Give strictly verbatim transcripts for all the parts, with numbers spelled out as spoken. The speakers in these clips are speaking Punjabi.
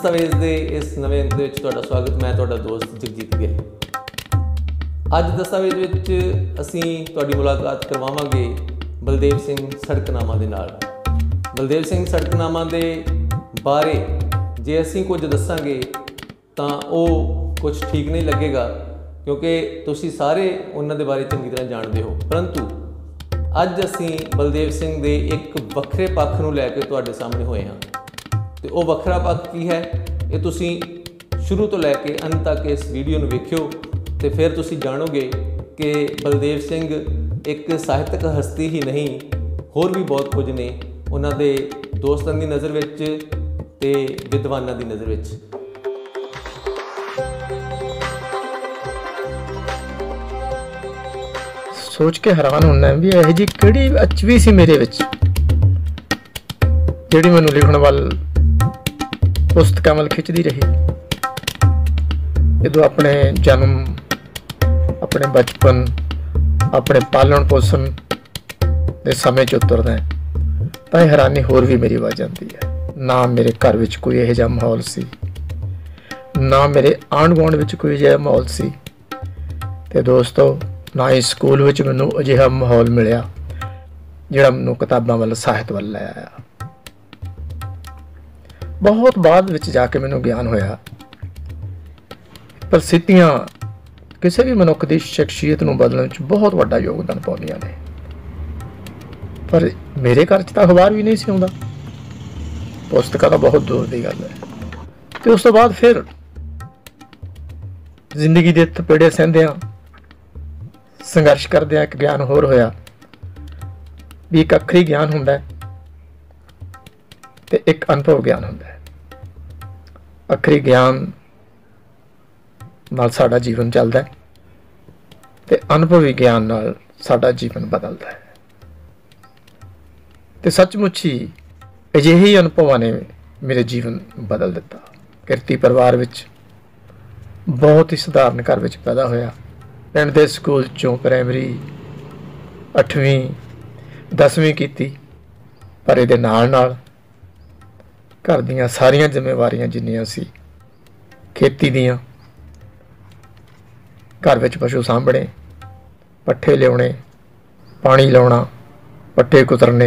दस्तावेज़ के इस नवे अंक दे विच तुहाडा स्वागत। मैं तुहाडा दोस्त जगजीत गिल। अज दस्तावेज़ विच असीं तुहाडी मुलाकात करवावांगे बलदेव सिंह सड़कनामा दे नाल। बलदेव सिंह सड़कनामा दे बारे जे असीं कुछ दस्सांगे तां ओह कुछ ठीक नहीं लगेगा, क्योंकि तुसीं सारे उन्हां दे बारे चंगी तरह जाणदे हो। परंतु अज असीं बलदेव सिंह दे एक वखरे पक्ष नूं लैके तुहाडे सामने होए हां। तो वह वखरा पक्ष की है, ये तुसी शुरू तो लैके अंत तक इस वीडियो में वेखियो तो फिर तुसी जानोगे कि बलदेव सिंह एक साहित्यक हस्ती ही नहीं, होर भी बहुत कुछ ने उन्होंने दोस्तों की नज़र विच ते विद्वानों की नज़र विच। सोच के हैरान होना भी यह जी किहड़ी अचवी सी मेरे विच जिहड़ी मैनूं लिखण वाल पुस्तकां वल खिंचदी रही। जो अपने जन्म, अपने बचपन, अपने पालन पोषण के समय च उतरदा है तो हैरानी होर भी मेरी वज जाती है। ना मेरे घर विच कोई इहो जिहा माहौल सी, ना मेरे आंढ गुआंढ विच कोई जिहा माहौल सी, ते दोस्तों ना ही स्कूल विच मैनूं अजिहा माहौल मिलिया जिहड़ा मैनूं किताबां वल साहित वल लै आया। बहुत बाद विच जाके मैनूं ज्ञान होया परिस्थितियां किसी भी मनुख की शख्सियत नूं बदलण च बहुत वड्डा योगदान पाउंदियां ने। पर मेरे घर च तां अखबार भी नहीं सी आउंदा, पुस्तकां तां बहुत दूर दी गल है। ते उस तो बाद फिर जिंदगी दे तपेड़े सहंदियां संघर्ष करदिआं एक ज्ञान होर होया भी एक अखरी ज्ञान हुंदा है ते एक अनुभव ज्ञान हुंदा है। अखरी ज्ञान नाल साडा जीवन चलदा है ते अनुभवी ज्ञान नाल साडा जीवन बदलदा है। ते सचमुच ही अजिहे ही अनुभवां ने मेरे जीवन बदल दिता। किरती परिवार विच बहुत ही सधारण घर विच पैदा होया। पिंड दे स्कूल चों प्राइमरी अठवीं दसवीं कीती, पर इहदे नाल नाल घर दियां सारियां जिम्मेवारियां जिन्नियां सी खेती दियां, घर विच पशु साਂਭਣੇ, पट्ठे लियाउने, पानी लाउणा, पट्ठे कुतरने,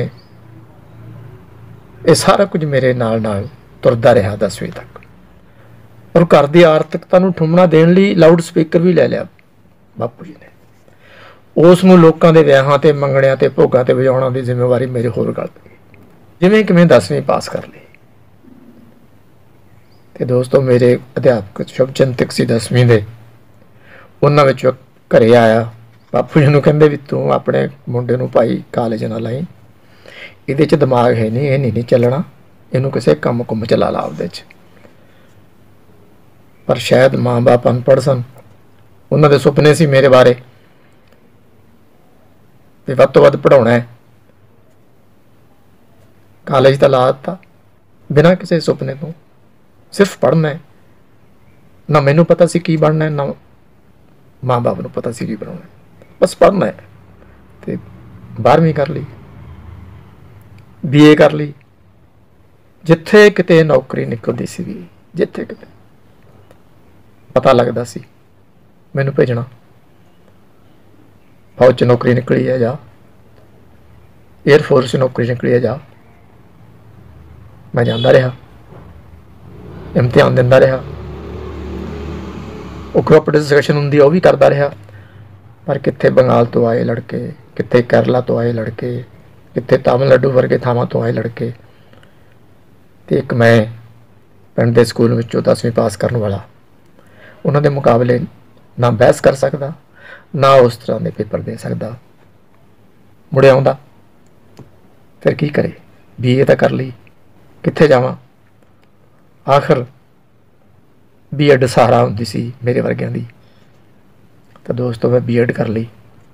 ये सारा कुछ मेरे नाल नाल तुरदा रहा दसवीं तक। और घर की आर्थिकता नूं ठुमना देण लई लाउड स्पीकर भी लै लिया बापू जी ने। उस नूं लोकां दे विआहां ते मंगणिਆਂ ते भोगां ते वजाउण दी जिम्मेवारी मेरे होर गल पई। जिवें किवें दसवीं पास कर ली। ते दोस्तों मेरे अध्यापक शुभ चिंतक सी दसवीं दे, उन्हां विचों घरे आया, बापू जी नूं कहंदे भी तूं अपने मुंडे नूं भाई कालेज ना लाई, इहदे च दिमाग है नहीं, इह नहीं चलना, इहनूं किसे काम कुम च ला ला आपदे च। पर शायद माँ बाप अनपढ़ सन, उन्हां दे सुपने सी मेरे बारे भी वध तों वध पढ़ाउणा है। कालेज तां ला दित्ता बिना किसी सुपने तो, सिर्फ पढ़ना है। ना मैनू पता सी की बनना है, ना माँ बाप नूं पता सी की बनाउणा है, बस पढ़ना है। ते बारहवीं कर ली, बी ए कर ली, जिथे किते नौकरी निकलदी सी, जिथे किते पता लगदा सी मैनू भेजना फौज च नौकरी निकली है जा, एयरफोर्स च नौकरी निकली है जा, मैं जांदा रहा, इम्तिहान दिंदा रहा, वो ग्रुप डिस्कशन हुंदी वो भी करता रहा। पर कित्थे बंगाल तो आए लड़के, कित्थे केरला तो आए लड़के, कित्थे तमिलनाडु वर्गे थावां तो आए लड़के, ते एक मैं पिंड दे स्कूल विचों दसवीं पास करने वाला, उन्हां दे मुकाबले ना बहस कर सकदा, ना उस तरह के पेपर दे सकदा। मुड़े आउंदा फिर की करे, बी ए तां कर ली, कित्थे जावां। आखिर बी एड सहारा होंदी सी मेरे वर्गियां दी, तो दोस्तों मैं बी एड कर ली।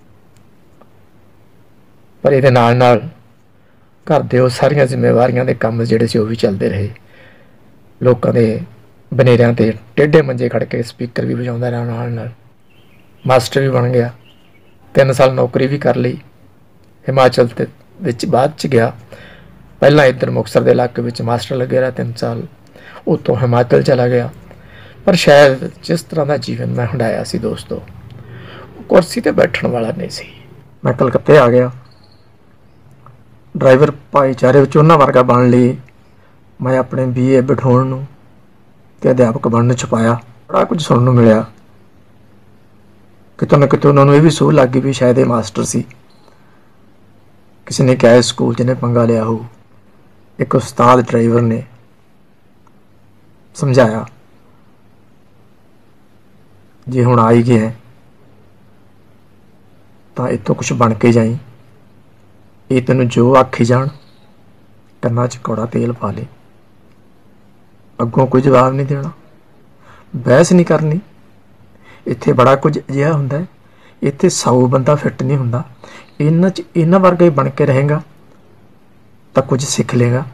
पर इहदे नाल नाल घर दे वो सारियां जिम्मेवारियां दे काम जिहड़े सी वो भी चलते रहे। लोकां दे बनेरियां ते टेढ़े मंजे खड़ के स्पीकर भी वजाउंदा रहा, नाल नाल मास्टर भी बन गया। तीन साल नौकरी भी कर ली, हिमाचल ते विच बाद च गया। पहला इधर मुक्तसर के इलाके में मास्टर लगे रहा तीन साल, ਉੱਥੋਂ ਹਿਮਾਚਲ ਚਲਾ ਗਿਆ। ਪਰ ਸ਼ਾਇਦ ਜਿਸ ਤਰ੍ਹਾਂ ਦਾ ਜੀਵਨ ਮੈਂ ਹੰਢਾਇਆ ਸੀ ਦੋਸਤੋ, ਉਹ ਕੁਰਸੀ ਤੇ ਬੈਠਣ ਵਾਲਾ ਨਹੀਂ ਸੀ। ਮੈਂ ਕਲਕੱਤੇ ਆ ਗਿਆ। ਡਰਾਈਵਰ ਭਾਈਚਾਰੇ ਵਿੱਚ ਉਹਨਾਂ ਵਰਗਾ ਬਣਨ ਲਈ ਮੈਂ ਆਪਣੇ ਬੀ ਏ ਬਿਠਾਉਣ ਨੂੰ ਅਤੇ ਅਧਿਆਪਕ ਬਣਨ ਨੂੰ ਛੁਪਾਇਆ। ਬੜਾ ਕੁਝ ਸੁਣਨ ਨੂੰ ਮਿਲਿਆ। ਕਿਤੋਂ ਨਾ ਕਿਤੋਂ ਉਹਨਾਂ ਨੂੰ ਇਹ ਵੀ ਸੂਹ ਲੱਗ ਗਈ ਵੀ ਸ਼ਾਇਦ ਇਹ ਮਾਸਟਰ ਸੀ। ਕਿਸੇ ਨੇ ਕਿਹਾ ਸਕੂਲ 'ਚ ਇਹਨੇ ਪੰਗਾ ਲਿਆ ਹੋਊ। ਇੱਕ ਉਸਤਾਦ ਡਰਾਈਵਰ ਨੇ ਸਮਝਾਇਆ, ਜੇ ਹੁਣ ਆ ਹੀ ਗਿਆ ਤਾਂ ਇੱਥੋਂ ਕੁਛ ਬਣ ਕੇ ਜਾਈ। ਇਹ ਤੈਨੂੰ ਜੋ ਆਖੀ ਜਾਣ ਕੰਨਾਂ 'ਚ ਕੌੜਾ ਤੇਲ ਪਾ ਲੈ। ਅੱਗੋਂ ਕੋਈ ਜਵਾਬ ਨਹੀਂ ਦੇਣਾ, ਬਹਿਸ ਨਹੀਂ ਕਰਨੀ। ਇੱਥੇ ਬੜਾ ਕੁਝ ਅਜਿਹਾ ਹੁੰਦਾ ਹੈ, ਇੱਥੇ ਸੌ ਬੰਦਾ ਫਿੱਟ ਨਹੀਂ ਹੁੰਦਾ। ਇਹਨਾਂ 'ਚ ਇਹਨਾਂ ਵਰਗਾ ਹੀ ਬਣ ਕੇ ਰਹੇਗਾ ਤਾਂ ਕੁਝ ਸਿੱਖ ਲਏਗਾ।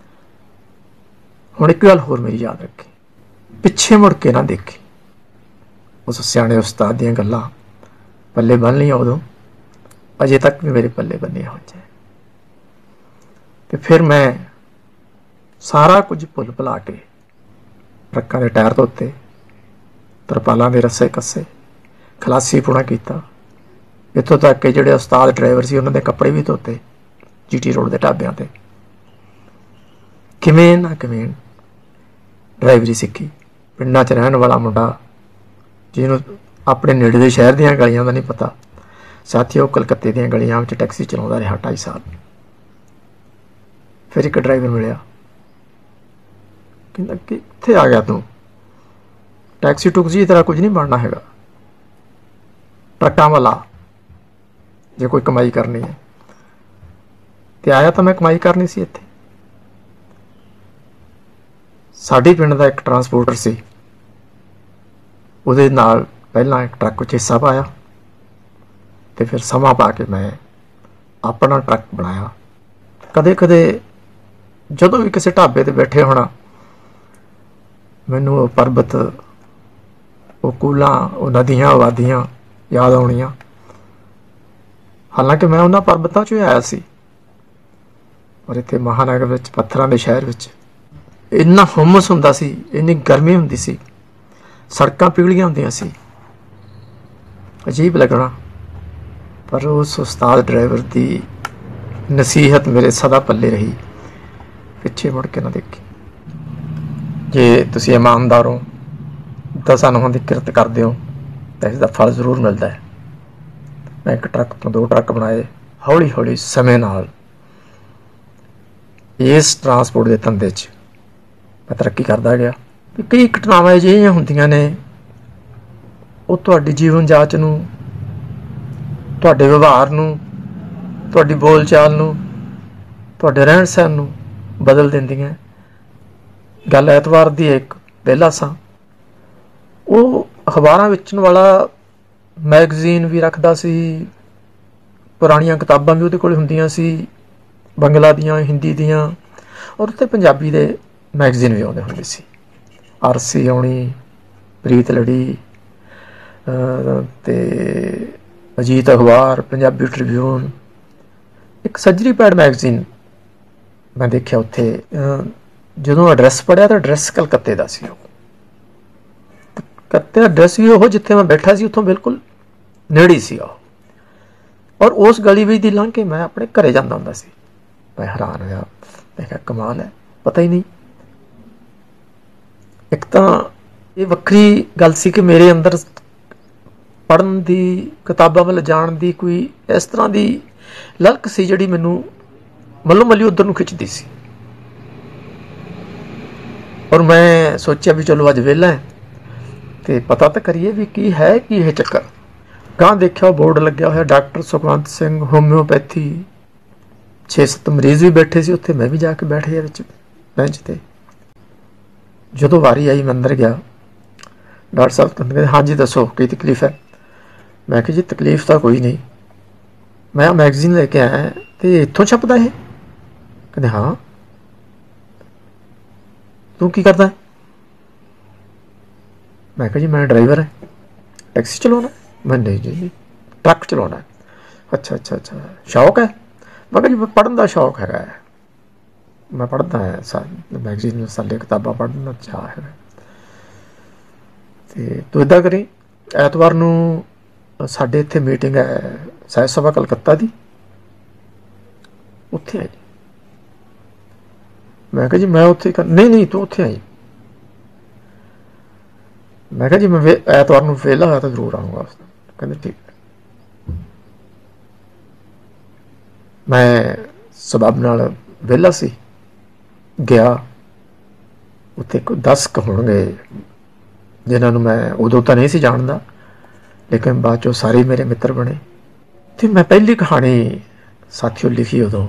ਹੁਣ ਇੱਕ ਗੱਲ ਹੋਰ ਮੇਰੀ ਯਾਦ ਰੱਖੀ, ਪਿੱਛੇ ਮੁੜ ਕੇ ਨਾ ਦੇਖੀ। ਉਸ ਸਿਆਣੇ ਉਸਤਾਦ ਦੀਆਂ ਗੱਲਾਂ ਪੱਲੇ ਬੰਨ ਲਈਆਂ ਉਦੋਂ, ਅਜੇ ਤੱਕ ਵੀ ਮੇਰੇ ਪੱਲੇ ਬੰਨੀਆਂ ਹੋ ਜਾਏ। ਤੇ ਫਿਰ ਮੈਂ ਸਾਰਾ ਕੁਝ ਭੁੱਲ ਭੁਲਾ ਕੇ ਟਰੱਕਾਂ ਦੇ ਟਾਇਰ ਧੋਤੇ, ਤਰਪਾਲਾਂ ਦੇ ਰੱਸੇ ਕੱਸੇ, ਖਲਾਸੀ ਪੁਣਾ ਕੀਤਾ। ਇੱਥੋਂ ਤੱਕ ਕਿ ਜਿਹੜੇ ਉਸਤਾਦ ਡਰਾਈਵਰ ਸੀ ਉਹਨਾਂ ਦੇ ਕੱਪੜੇ ਵੀ ਧੋਤੇ ਜੀ ਟੀ ਰੋਡ ਦੇ ਢਾਬਿਆਂ 'ਤੇ। ਕਿਵੇਂ ਨਾ ਕਿਵੇਂ ਡਰਾਈਵਰੀ ਸਿੱਖੀ। ਪਿੰਡਾਂ 'ਚ ਰਹਿਣ ਵਾਲਾ ਮੁੰਡਾ ਜਿਹਨੂੰ ਆਪਣੇ ਨੇੜੇ ਦੇ ਸ਼ਹਿਰ ਦੀਆਂ ਗਲੀਆਂ ਦਾ ਨਹੀਂ ਪਤਾ, ਸਾਥੀਓ ਕਲਕੱਤੇ ਦੀਆਂ ਗਲੀਆਂ ਵਿੱਚ ਟੈਕਸੀ ਚਲਾਉਂਦਾ ਰਿਹਾ ਢਾਈ ਸਾਲ। ਫਿਰ ਇੱਕ ਡਰਾਈਵਰ ਮਿਲਿਆ, ਕਹਿੰਦਾ ਕਿੱਥੇ ਆ ਗਿਆ ਤੂੰ? ਟੈਕਸੀ ਟੁਕਸੀ ਦੀ ਤਰ੍ਹਾਂ ਕੁਝ ਨਹੀਂ ਬਣਨਾ ਹੈਗਾ, ਟਰੱਕਾਂ ਵਾਲਾ ਜੇ ਕੋਈ ਕਮਾਈ ਕਰਨੀ ਹੈ। ਤੇ ਆਇਆ ਤਾਂ ਮੈਂ ਕਮਾਈ ਕਰਨੀ ਸੀ ਇੱਥੇ। ਸਾਡੇ ਪਿੰਡ ਦਾ ਇੱਕ ਟਰਾਂਸਪੋਰਟਰ ਸੀ, ਉਹਦੇ ਨਾਲ ਪਹਿਲਾਂ ਇੱਕ ਟਰੱਕ ਵਿੱਚ ਹਿੱਸਾ ਪਾਇਆ ਤੇ ਫਿਰ ਸਮਾਂ ਪਾ ਕੇ ਮੈਂ ਆਪਣਾ ਟਰੱਕ ਬਣਾਇਆ। ਕਦੇ ਕਦੇ ਜਦੋਂ ਵੀ ਕਿਸੇ ਢਾਬੇ 'ਤੇ ਬੈਠੇ ਹੋਣਾ, ਮੈਨੂੰ ਉਹ ਪਰਬਤ, ਉਹ ਕੂਲਾਂ, ਉਹ ਨਦੀਆਂ, ਵਾਦੀਆਂ ਯਾਦ ਆਉਣੀਆਂ। ਹਾਲਾਂਕਿ ਮੈਂ ਉਹਨਾਂ ਪਰਬਤਾਂ 'ਚੋਂ ਹੀ ਆਇਆ ਸੀ, ਪਰ ਇੱਥੇ ਮਹਾਨਗਰ ਵਿੱਚ, ਪੱਥਰਾਂ ਦੇ ਸ਼ਹਿਰ ਵਿੱਚ ਇੰਨਾ ਹੁਮਸ ਹੁੰਦਾ ਸੀ, ਇੰਨੀ ਗਰਮੀ ਹੁੰਦੀ ਸੀ, ਸੜਕਾਂ ਪੀਲੀਆਂ ਹੁੰਦੀਆਂ ਸੀ, ਅਜੀਬ ਲੱਗਣਾ। ਪਰ ਉਸ ਉਸਤਾਦ ਡਰਾਈਵਰ ਦੀ ਨਸੀਹਤ ਮੇਰੇ ਸਦਾ ਪੱਲੇ ਰਹੀ, ਪਿੱਛੇ ਮੁੜ ਕੇ ਨਾ ਦੇਖੀ। ਜੇ ਤੁਸੀਂ ਇਮਾਨਦਾਰ ਹੋ, ਦਸਾਂ ਨਹੁੰਆਂ ਦੀ ਕਿਰਤ ਕਰਦੇ ਹੋ ਤਾਂ ਇਸ ਦਾ ਫਲ ਜ਼ਰੂਰ ਮਿਲਦਾ ਹੈ। ਮੈਂ ਇੱਕ ਟਰੱਕ ਤੋਂ ਦੋ ਟਰੱਕ ਬਣਾਏ। ਹੌਲੀ ਹੌਲੀ ਸਮੇਂ ਨਾਲ ਇਸ ਟਰਾਂਸਪੋਰਟ ਦੇ ਧੰਦੇ 'ਚ ਮੈਂ ਤਰੱਕੀ ਕਰਦਾ ਗਿਆ। ਕਈ ਘਟਨਾਵਾਂ ਅਜਿਹੀਆਂ ਹੁੰਦੀਆਂ ਨੇ, ਉਹ ਤੁਹਾਡੀ ਜੀਵਨ ਜਾਂਚ ਨੂੰ, ਤੁਹਾਡੇ ਵਿਵਹਾਰ ਨੂੰ, ਤੁਹਾਡੀ ਬੋਲਚਾਲ ਨੂੰ, ਤੁਹਾਡੇ ਰਹਿਣ ਸਹਿਣ ਨੂੰ ਬਦਲ ਦਿੰਦੀਆਂ। ਗੱਲ ਐਤਵਾਰ ਦੀ ਇੱਕ ਵਿਹਲਾ ਸਾਂ, ਉਹ ਅਖਬਾਰਾਂ ਵੇਚਣ ਵਾਲਾ ਮੈਗਜ਼ੀਨ ਵੀ ਰੱਖਦਾ ਸੀ, ਪੁਰਾਣੀਆਂ ਕਿਤਾਬਾਂ ਵੀ ਉਹਦੇ ਕੋਲ ਹੁੰਦੀਆਂ ਸੀ, ਬੰਗਲਾ ਦੀਆਂ, ਹਿੰਦੀ ਦੀਆਂ, ਔਰ ਉੱਥੇ ਪੰਜਾਬੀ ਦੇ ਮੈਗਜ਼ੀਨ ਵੀ ਆਉਂਦੇ ਹੁੰਦੇ ਸੀ। ਆਰਸੀ ਆਉਣੀ, ਪ੍ਰੀਤ ਲੜੀ ਅਤੇ ਅਜੀਤ ਅਖਬਾਰ, ਪੰਜਾਬੀ ਟ੍ਰਿਬਿਊਨ, ਇੱਕ ਸੱਜਰੀ ਪੈਡ ਮੈਗਜ਼ੀਨ ਮੈਂ ਦੇਖਿਆ ਉੱਥੇ। ਜਦੋਂ ਐਡਰੈਸ ਪੜ੍ਹਿਆ ਤਾਂ ਐਡਰੈਸ ਕਲਕੱਤੇ ਦਾ ਸੀ। ਉਹ ਕਲਕੱਤੇ ਦਾ ਐਡਰੈਸ ਵੀ ਉਹ ਜਿੱਥੇ ਮੈਂ ਬੈਠਾ ਸੀ ਉੱਥੋਂ ਬਿਲਕੁਲ ਨੇੜੇ ਸੀ ਉਹ। ਔਰ ਉਸ ਗਲੀ ਵਿੱਚ ਦੀ ਲੰਘ ਕੇ ਮੈਂ ਆਪਣੇ ਘਰੇ ਜਾਂਦਾ ਹੁੰਦਾ ਸੀ। ਮੈਂ ਹੈਰਾਨ ਹੋਇਆ, ਮੈਂ ਕਿਹਾ ਕਮਾਲ ਹੈ, ਪਤਾ ਹੀ ਨਹੀਂ। ਇੱਕ ਤਾਂ ਇਹ ਵੱਖਰੀ ਗੱਲ ਸੀ ਕਿ ਮੇਰੇ ਅੰਦਰ ਪੜ੍ਹਨ ਦੀ, ਕਿਤਾਬਾਂ ਵੱਲ ਜਾਣ ਦੀ ਕੋਈ ਇਸ ਤਰ੍ਹਾਂ ਦੀ ਲਲਕ ਸੀ ਜਿਹੜੀ ਮੈਨੂੰ ਮੱਲੋ ਮੱਲੀ ਉੱਧਰ ਨੂੰ ਖਿੱਚਦੀ ਸੀ। ਔਰ ਮੈਂ ਸੋਚਿਆ ਵੀ ਚਲੋ ਅੱਜ ਵਿਹਲਾ ਹੈ ਅਤੇ ਪਤਾ ਤਾਂ ਕਰੀਏ ਵੀ ਕੀ ਹੈ ਕੀ ਇਹ ਚੱਕਰ। ਗਾਂਹ ਦੇਖਿਆ ਬੋਰਡ ਲੱਗਿਆ ਹੋਇਆ, ਡਾਕਟਰ ਸੁਖਵੰਤ ਸਿੰਘ ਹੋਮਿਓਪੈਥੀ। ਛੇ ਸੱਤ ਮਰੀਜ਼ ਵੀ ਬੈਠੇ ਸੀ ਉੱਥੇ, ਮੈਂ ਵੀ ਜਾ ਕੇ ਬੈਠ ਗਿਆ ਵਿੱਚ ਬੈਂਚ 'ਤੇ। ਜਦੋਂ ਵਾਰੀ ਆਈ ਮੈਂ ਅੰਦਰ ਗਿਆ, ਡਾਕਟਰ ਸਾਹਿਬ ਕਹਿੰਦੇ ਹਾਂਜੀ ਦੱਸੋ ਕੀ ਤਕਲੀਫ ਹੈ। ਮੈਂ ਕਿਹਾ ਜੀ ਤਕਲੀਫ ਤਾਂ ਕੋਈ ਨਹੀਂ, ਮੈਂ ਮੈਗਜ਼ੀਨ ਲੈ ਕੇ ਆਇਆ ਅਤੇ ਇੱਥੋਂ ਛਪਦਾ ਇਹ। ਕਹਿੰਦੇ ਹਾਂ। ਤੂੰ ਕੀ ਕਰਦਾ? ਮੈਂ ਕਿਹਾ ਜੀ ਮੈਂ ਡਰਾਈਵਰ ਹੈ, ਟੈਕਸੀ ਚਲਾਉਣਾ। ਮੈਂ ਨਹੀਂ ਜੀ ਟਰੱਕ ਚਲਾਉਣਾ। ਅੱਛਾ ਅੱਛਾ ਅੱਛਾ, ਸ਼ੌਕ ਹੈ? ਮੈਂ ਕਿਹਾ ਜੀ ਪੜ੍ਹਨ ਦਾ ਸ਼ੌਕ ਹੈਗਾ ਹੈ, मैं पढ़दा है सा मैगजीन सारे किताबां पढ़न दा चाह है। ते तू इदां करी ਐਤਵਾਰ ਨੂੰ ਸਾਡੇ ਇੱਥੇ ਮੀਟਿੰਗ ਹੈ ਸਾਹਿਤ ਸਭਾ ਕਲਕੱਤਾ ਦੀ, ਉੱਥੇ ਆਈ। ਮੈਂ ਕਿਹਾ ਜੀ ਮੈਂ ਉੱਥੇ ਕਰ ਨਹੀਂ ਨਹੀਂ ਤੂੰ ਉੱਥੇ ਆਈ। ਮੈਂ ਕਿਹਾ ਜੀ ਮੈਂ ਵੇ ਐਤਵਾਰ ਨੂੰ ਵਿਹਲਾ ਹੋਇਆ ਤਾਂ ਜ਼ਰੂਰ ਆਊਂਗਾ। ਕਹਿੰਦੇ ਠੀਕ। ਮੈਂ ਸਬਬ ਨਾਲ ਵਿਹਲਾ ਸੀ, ਗਿਆ। ਉੱਥੇ ਕੋਈ ਦਸ ਕੁ ਹੋਣਗੇ जिन्हों मैं उदों तो नहीं सी जानता, लेकिन बाद चो सारे मेरे मित्र बने। तो मैं पहली कहानी साथियों लिखी उदों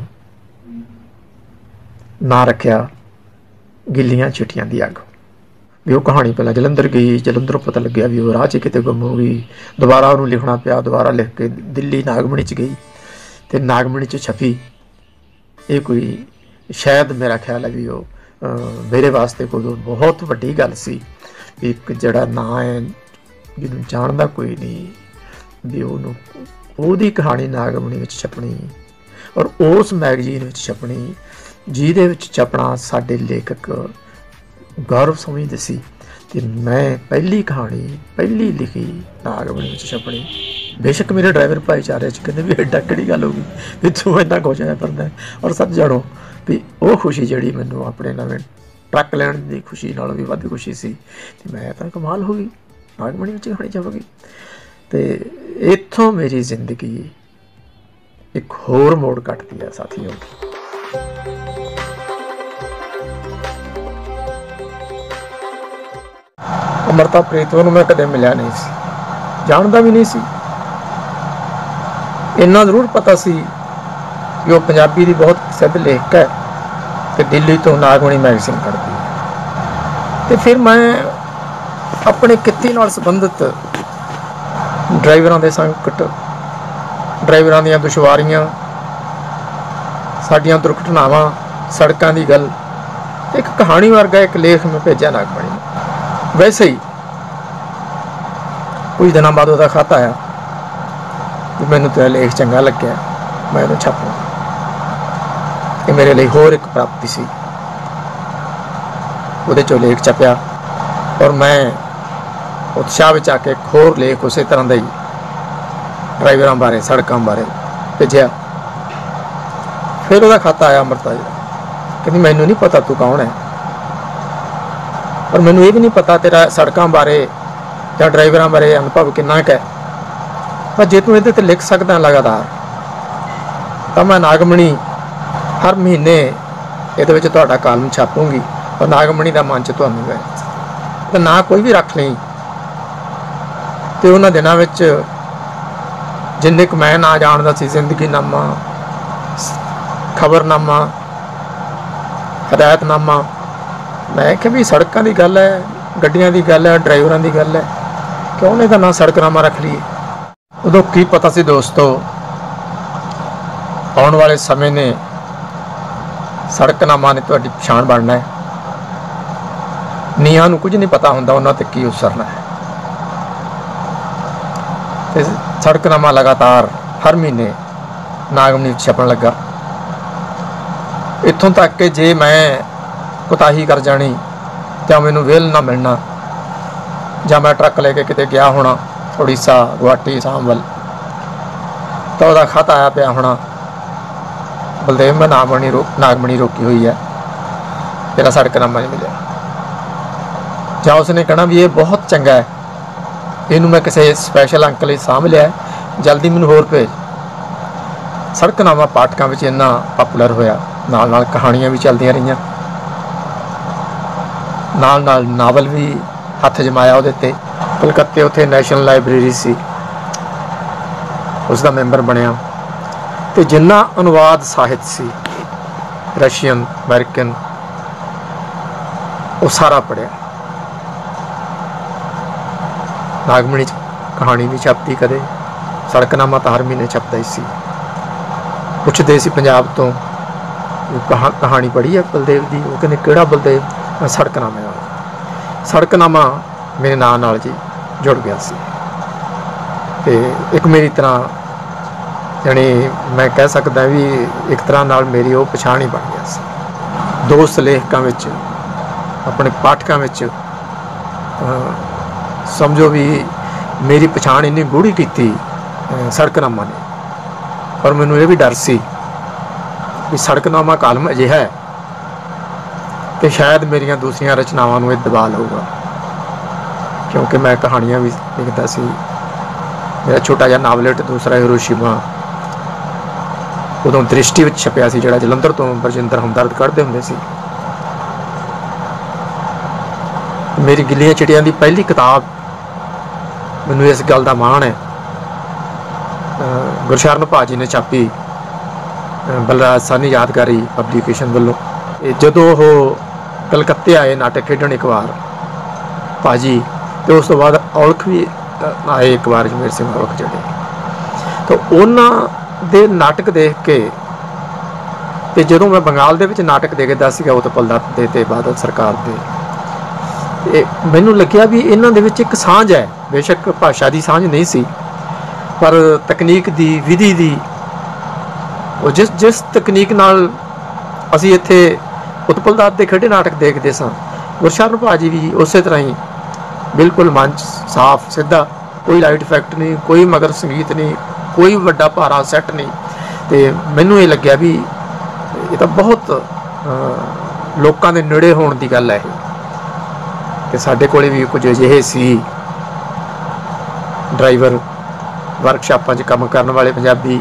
ना रखा गिलियां चिट्ठियां दी अग। भी वो कहानी पहला जलंधर गई, जलंधरों पता लग्या भी वो राह च किते गुम हो गई। दोबारा उन्होंने लिखना पिया, दोबारा लिख के दिल्ली नागमणी च गई तो नागमणी च छपी। ये कोई शायद मेरा ख्याल है भी वो मेरे वास्ते कोई बहुत वड्डी गल सी। एक जड़ा ना है जिन्हों जानता कोई नहीं भी उन्होंने कहानी नागमणी में छपनी और उस मैगजीन में छपनी जिहदे विच छपना साडे लेखक गौरव समझते सी। ते मैं पहली कहानी पहली लिखी नागमणी में छपनी। बेशक मेरे ड्राइवर भाईचारे च कहते भी एडा किहड़ी गल हो गई भी तू इन्ना खुश है फिरदा। और सच जानो भी वो खुशी जिहड़ी मैनूं अपने नवें ट्रक लैण की खुशी नालों भी वध खुशी सी। ते मैं तो कमाल हो गई, नागमणी में कहानी छप गई। तो इत्थों मेरी जिंदगी एक होर मोड़ कटती है साथियों। अमृता प्रीत नूं मैं कदे मिलिया नहीं सी, जानदा भी नहीं सी। इन्ना जरूर पता सी कि वो पंजाबी की बहुत प्रसिद्ध लेखक है तो दिल्ली तो नागमणी मैगजीन करती है। तो फिर मैं अपने कित्ते नाल संबंधित ड्राइवरां दे संकट, ड्राइवरां दीयां दुश्वारियां, साडियां दुर्घटनावां, सड़कां दी गल, एक कहानी वर्गा एक लेख में भेजा नागमणी। वैसे ही कुछ दिनों बाद उसका खत आया कि मैनूं तेरा लेख चंगा लग्या, मैं इहनूं छापूंगा। ये मेरे लिए होर एक प्राप्ति सी। उहदे चों लेख छपया और मैं उत्साह में आके एक होर लेख उस तरह का ही ड्राइवरों बारे, सड़कों बारे भेजा। फिर वह खाता आया अमृता जी, कहती मैनू नहीं पता तू कौन है और मैनू ये भी नहीं पता तेरा सड़कों बारे या ड्राइवरों बारे अनुभव कितना क है, पर जे तू ये लिख सकदा लगातार तो मैं नागमणी हर महीने ये कालम छापूंगी और नागमणी का मंच तुहानूं है तो ना कोई भी रख ली। तो उन्होंने दिनों में जिन्ने क मैं ना जानता सी, जिंदगी नामा, खबरनामा, हदायतनामा, मैं क्या भी सड़कों की गल है, गड्डियां की गल है, ड्राइवरों की गल है, क्यों नहीं ना सड़कनामा रख लीए। उदों की पता सी दोस्तों आने वाले समय ने सड़कनामा ने तुहाडी पछाण बनना है। नीहां नूं कुछ नहीं पता हुंदा उन्हां ते की उसरना है। ते सड़कनामा लगातार हर महीने नागमणी छपन लगा। इत्थों तक कि जे मैं कोताही कर जानी जां मैनूं वेल ना मिलना जां मैं ट्रक लेके किते गया होना उड़ीसा, गुवाहाटी, सांबल, तो वह खत आया पिया होना बलदेव मैं नागमणी रो नागमणी रोकी हुई है, तेरा सड़कनामा नहीं मिले। ਜਾਂ उसने कहना भी ये बहुत चंगा है, इनू मैं किसी स्पैशल अंकल ही सामभ लिया, जल्दी मैनू होर भेज। सड़कनामा पाठकों में इन्ना पॉपूलर होया, नाल नाल कहानियां भी चलदियां रहियां, नाल नाल नावल भी हथ जमाया उहदे ते। कलकत्ते उत्थे नैशनल लाइब्रेरी सी, उसका मैंबर बनया तो जिन्ना अनुवाद साहित्य सी रशियन अमेरिकन वो सारा पढ़िया। नागमणी कहानी भी छपती, कदे सड़कनामा तो हर महीने छपता ही सी। पुछदे सी पंजाब तो कहा कहानी पढ़ी है बलदेव की, वो कहते किहड़ा बलदेव, मैं सड़कनामे वाला। सड़कनामा मेरे नाम नाल जी जुड़ गया सी ते एक मेरी तरह यानी मैं कह सकदा भी एक तरह नाल मेरी वो पछाण ही बन गया सी। ਦੋਸਤ ਲੇਖਕਾਂ ਵਿੱਚ, ਆਪਣੇ ਪਾਠਕਾਂ ਵਿੱਚ ਸਮਝੋ ਵੀ ਮੇਰੀ ਪਛਾਣ ਇੰਨੀ ਗੂੜੀ ਕੀਤੀ ਸੜਕਨਾਮਾ ਨੇ। ਪਰ ਮੈਨੂੰ ਇਹ ਵੀ ਡਰ ਸੀ ਵੀ ਸੜਕਨਾਮਾ ਕਾਲਮ ਅਜਿਹਾ ਹੈ ਕਿ ਸ਼ਾਇਦ ਮੇਰੀਆਂ ਦੂਸਰੀਆਂ ਰਚਨਾਵਾਂ ਨੂੰ ਇਹ ਦਬਾ ਲਊਗਾ, ਕਿਉਂਕਿ ਮੈਂ ਕਹਾਣੀਆਂ ਵੀ ਲਿਖਦਾ ਸੀ। ਮੇਰਾ ਛੋਟਾ ਜਿਹਾ ਨਾਵਲੇਟ ਦੂਸਰਾ ਹੀਰੋਸ਼ੀਮਾ ਉਦੋਂ ਦ੍ਰਿਸ਼ਟੀ ਵਿੱਚ ਛਪਿਆ ਸੀ, ਜਿਹੜਾ ਜਲੰਧਰ ਤੋਂ ਬਰਜਿੰਦਰ ਹਮਦਰਦ ਕੱਢਦੇ ਹੁੰਦੇ ਸੀ। ਮੇਰੀ ਗਿੱਲੀਆਂ ਚਿੜੀਆਂ ਦੀ ਪਹਿਲੀ ਕਿਤਾਬ, ਮੈਨੂੰ ਇਸ ਗੱਲ ਦਾ ਮਾਣ ਹੈ, ਗੁਰਸ਼ਰਨ ਭਾਜੀ ਨੇ ਛਾਪੀ ਬਲਰਾਜ ਸਾਹਨੀ ਯਾਦਗਾਰੀ ਪਬਲੀਕੇਸ਼ਨ ਵੱਲੋਂ। ਜਦੋਂ ਉਹ ਕਲਕੱਤੇ ਆਏ ਨਾਟਕ ਖੇਡਣ ਇੱਕ ਵਾਰ ਭਾਜੀ, ਅਤੇ ਉਸ ਤੋਂ ਬਾਅਦ ਔਲਖ ਵੀ ਆਏ ਇੱਕ ਵਾਰ, ਜਮੇਰ ਸਿੰਘ ਔਲਖ ਜਿਹੜੇ, ਤਾਂ ਉਹਨਾਂ ਦੇ ਨਾਟਕ ਦੇਖ ਕੇ, ਅਤੇ ਜਦੋਂ ਮੈਂ ਬੰਗਾਲ ਦੇ ਵਿੱਚ ਨਾਟਕ ਦੇਖਦਾ ਸੀਗਾ ਉਤਪਲ ਦੱਤ ਦੇ ਅਤੇ ਬਾਦਲ ਸਰਕਾਰ ਦੇ, ਇਹ ਮੈਨੂੰ ਲੱਗਿਆ ਵੀ ਇਹਨਾਂ ਦੇ ਵਿੱਚ ਇੱਕ ਸਾਂਝ ਹੈ। ਬੇਸ਼ੱਕ ਭਾਸ਼ਾ ਦੀ ਸਾਂਝ ਨਹੀਂ ਸੀ, ਪਰ ਤਕਨੀਕ ਦੀ, ਵਿਧੀ ਦੀ, ਉਹ ਜਿਸ ਜਿਸ ਤਕਨੀਕ ਨਾਲ ਅਸੀਂ ਇੱਥੇ ਉਤਪਲ ਦੱਤ ਦੇ ਖੇਡੇ ਨਾਟਕ ਦੇਖਦੇ ਸਾਂ, ਗੁਰਸ਼ਰਨ ਭਾਜੀ ਵੀ ਉਸੇ ਤਰ੍ਹਾਂ ਹੀ ਬਿਲਕੁਲ ਮੰਚ ਸਾਫ਼ ਸਿੱਧਾ, ਕੋਈ ਲਾਈਟ ਇਫੈਕਟ ਨਹੀਂ, ਕੋਈ ਮਗਰ ਸੰਗੀਤ ਨਹੀਂ, ਕੋਈ ਵੱਡਾ ਭਾਰਾ ਸੈੱਟ ਨਹੀਂ। ਅਤੇ ਮੈਨੂੰ ਇਹ ਲੱਗਿਆ ਵੀ ਇਹ ਤਾਂ ਬਹੁਤ ਲੋਕਾਂ ਦੇ ਨੇੜੇ ਹੋਣ ਦੀ ਗੱਲ ਹੈ ਇਹ। ਅਤੇ ਸਾਡੇ ਕੋਲ ਵੀ ਕੁਝ ਅਜਿਹੇ ਸੀ ਡਰਾਈਵਰ, ਵਰਕਸ਼ਾਪਾਂ 'ਚ ਕੰਮ ਕਰਨ ਵਾਲੇ ਪੰਜਾਬੀ,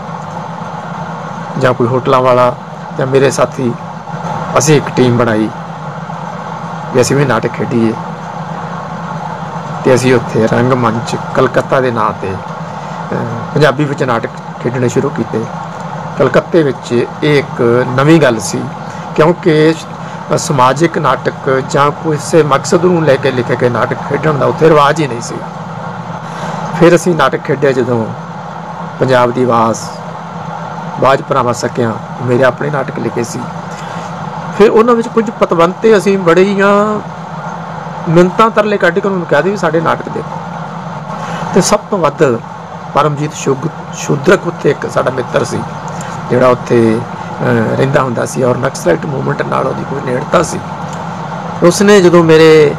ਜਾਂ ਕੋਈ ਹੋਟਲਾਂ ਵਾਲਾ, ਜਾਂ ਮੇਰੇ ਸਾਥੀ। ਅਸੀਂ ਇੱਕ ਟੀਮ ਬਣਾਈ ਵੀ ਅਸੀਂ ਵੀ ਨਾਟਕ ਖੇਡੀਏ, ਅਤੇ ਅਸੀਂ ਉੱਥੇ ਰੰਗਮੰਚ ਕਲਕੱਤਾ ਦੇ ਨਾਂ 'ਤੇ ਪੰਜਾਬੀ ਵਿੱਚ ਨਾਟਕ ਖੇਡਣੇ ਸ਼ੁਰੂ ਕੀਤੇ। ਕਲਕੱਤੇ ਵਿੱਚ ਇਹ ਇੱਕ ਨਵੀਂ ਗੱਲ ਸੀ, ਕਿਉਂਕਿ ਸਮਾਜਿਕ ਨਾਟਕ ਜਾਂ ਕਿਸੇ ਮਕਸਦ ਨੂੰ ਲੈ ਕੇ ਲਿਖੇ ਗਏ ਨਾਟਕ ਖੇਡਣ ਦਾ ਉੱਥੇ ਰਿਵਾਜ ਹੀ ਨਹੀਂ ਸੀ। ਫਿਰ ਅਸੀਂ ਨਾਟਕ ਖੇਡਿਆ ਜਦੋਂ ਪੰਜਾਬ ਦੀ ਆਵਾਜ਼, ਬਾਝ ਭਰਾਵਾਂ ਸਕਿਆਂ, ਮੇਰੇ ਆਪਣੇ ਨਾਟਕ ਲਿਖੇ ਸੀ। ਫਿਰ ਉਹਨਾਂ ਵਿੱਚ ਕੁਝ ਪਤਵੰਤੇ ਅਸੀਂ ਬੜੀਆਂ ਮਿੰਨਤਾਂ ਤਰਲੇ ਕੱਢ ਕੇ ਉਹਨੂੰ ਕਹਿ ਦੇ ਵੀ ਸਾਡੇ ਨਾਟਕ ਦੇਖੋ। ਅਤੇ ਸਭ ਤੋਂ ਵੱਧ ਪਰਮਜੀਤ ਸ਼ੁਗ ਸ਼ੂਦਰਕ ਉੱਥੇ ਇੱਕ ਸਾਡਾ ਮਿੱਤਰ ਸੀ, ਜਿਹੜਾ ਉੱਥੇ ਰਹਿੰਦਾ ਹੁੰਦਾ ਸੀ, ਔਰ ਨਕਸਲਾਈਟ ਮੂਵਮੈਂਟ ਨਾਲ ਉਹਦੀ ਕੋਈ ਨੇੜਤਾ ਸੀ। ਉਸਨੇ ਜਦੋਂ ਮੇਰੇ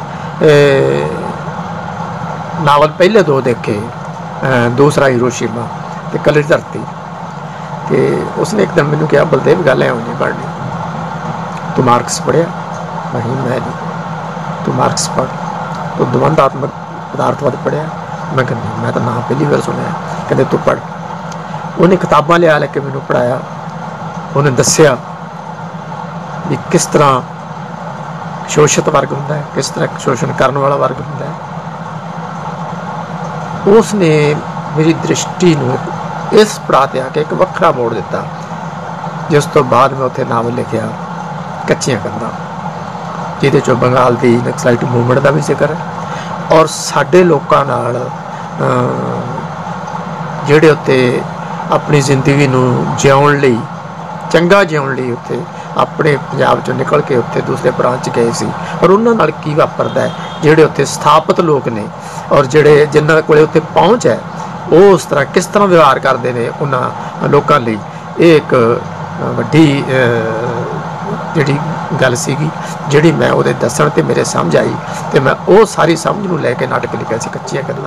ਨਾਵਲ ਪਹਿਲੇ ਦੋ ਦੇਖੇ, ਦੂਸਰਾ ਹੀਰੋਸ਼ੀਮਾ ਅਤੇ ਕੱਲ੍ਹ ਧਰਤੀ, ਅਤੇ ਉਸਨੇ ਇੱਕ ਦਿਨ ਮੈਨੂੰ ਕਿਹਾ, ਬਲਦੇਵ ਗੱਲ ਐਵੇਂ ਨਹੀਂ ਬਣਨੀ, ਤੂੰ ਮਾਰਕਸ ਪੜ੍ਹਿਆ? ਨਹੀਂ, ਮੈਂ ਨਹੀਂ। ਤੂੰ ਮਾਰਕਸ ਪੜ੍ਹ, ਤੂੰ ਦਵੰਦਾਤਮਕ ਪਦਾਰਥਵਾਦ ਪੜ੍ਹਿਆ? ਮੈਂ ਕਿਹਾ ਨਹੀਂ, ਮੈਂ ਤਾਂ ਨਾਂ ਪਹਿਲੀ ਵਾਰ ਸੁਣਿਆ। ਕਹਿੰਦੇ ਤੂੰ ਪੜ੍ਹ। ਉਹਨੇ ਕਿਤਾਬਾਂ ਲਿਆ ਲੈ ਕੇ ਮੈਨੂੰ ਪੜ੍ਹਾਇਆ। ਉਹਨੇ ਦੱਸਿਆ ਵੀ ਕਿਸ ਤਰ੍ਹਾਂ ਸ਼ੋਸ਼ਿਤ ਵਰਗ ਹੁੰਦਾ ਹੈ, ਕਿਸ ਤਰ੍ਹਾਂ ਸ਼ੋਸ਼ਣ ਕਰਨ ਵਾਲਾ ਵਰਗ ਹੁੰਦਾ ਹੈ। ਉਸ ਨੇ ਮੇਰੀ ਦ੍ਰਿਸ਼ਟੀ ਨੂੰ ਇਸ ਪੜਾਅ 'ਤੇ ਆ ਕੇ ਇੱਕ ਵੱਖਰਾ ਮੋੜ ਦਿੱਤਾ, ਜਿਸ ਤੋਂ ਬਾਅਦ ਮੈਂ ਉੱਥੇ ਨਾਵਲ ਲਿਖਿਆ ਕੱਚੀਆਂ ਕੰਧਾਂ, ਜਿਹਦੇ 'ਚੋਂ ਬੰਗਾਲ ਦੀ ਨਕਸਲਾਈਟ ਮੂਵਮੈਂਟ ਦਾ ਵੀ ਜ਼ਿਕਰ ਹੈ, ਔਰ ਸਾਡੇ ਲੋਕਾਂ ਨਾਲ ਜਿਹੜੇ ਉੱਤੇ ਆਪਣੀ ਜ਼ਿੰਦਗੀ ਨੂੰ ਜਿਉਣ ਲਈ, ਚੰਗਾ ਜਿਉਣ ਲਈ ਉੱਥੇ ਆਪਣੇ ਪੰਜਾਬ 'ਚੋਂ ਨਿਕਲ ਕੇ ਉੱਥੇ ਦੂਸਰੇ ਪ੍ਰਾਂਤ 'ਚ ਗਏ ਸੀ, ਔਰ ਉਹਨਾਂ ਨਾਲ ਕੀ ਵਾਪਰਦਾ ਹੈ, ਜਿਹੜੇ ਉੱਥੇ ਸਥਾਪਿਤ ਲੋਕ ਨੇ ਔਰ ਜਿਹੜੇ ਜਿਨ੍ਹਾਂ ਕੋਲ ਉੱਥੇ ਪਹੁੰਚ ਹੈ, ਉਹ ਉਸ ਤਰ੍ਹਾਂ ਕਿਸ ਤਰ੍ਹਾਂ ਵਿਵਹਾਰ ਕਰਦੇ ਨੇ ਉਹਨਾਂ ਲੋਕਾਂ ਲਈ। ਇਹ ਇੱਕ ਵੱਡੀ ਜਿਹੜੀ ਗੱਲ ਸੀਗੀ, ਜਿਹੜੀ ਮੈਂ ਉਹਦੇ ਦੱਸਣ 'ਤੇ ਮੇਰੇ ਸਮਝ ਆਈ, ਅਤੇ ਮੈਂ ਉਹ ਸਾਰੀ ਸਮਝ ਨੂੰ ਲੈ ਕੇ ਨਾਟਕ ਲਿਖਿਆ ਸੀ ਕੱਚੀਆਂ ਕੰਧਾਂ।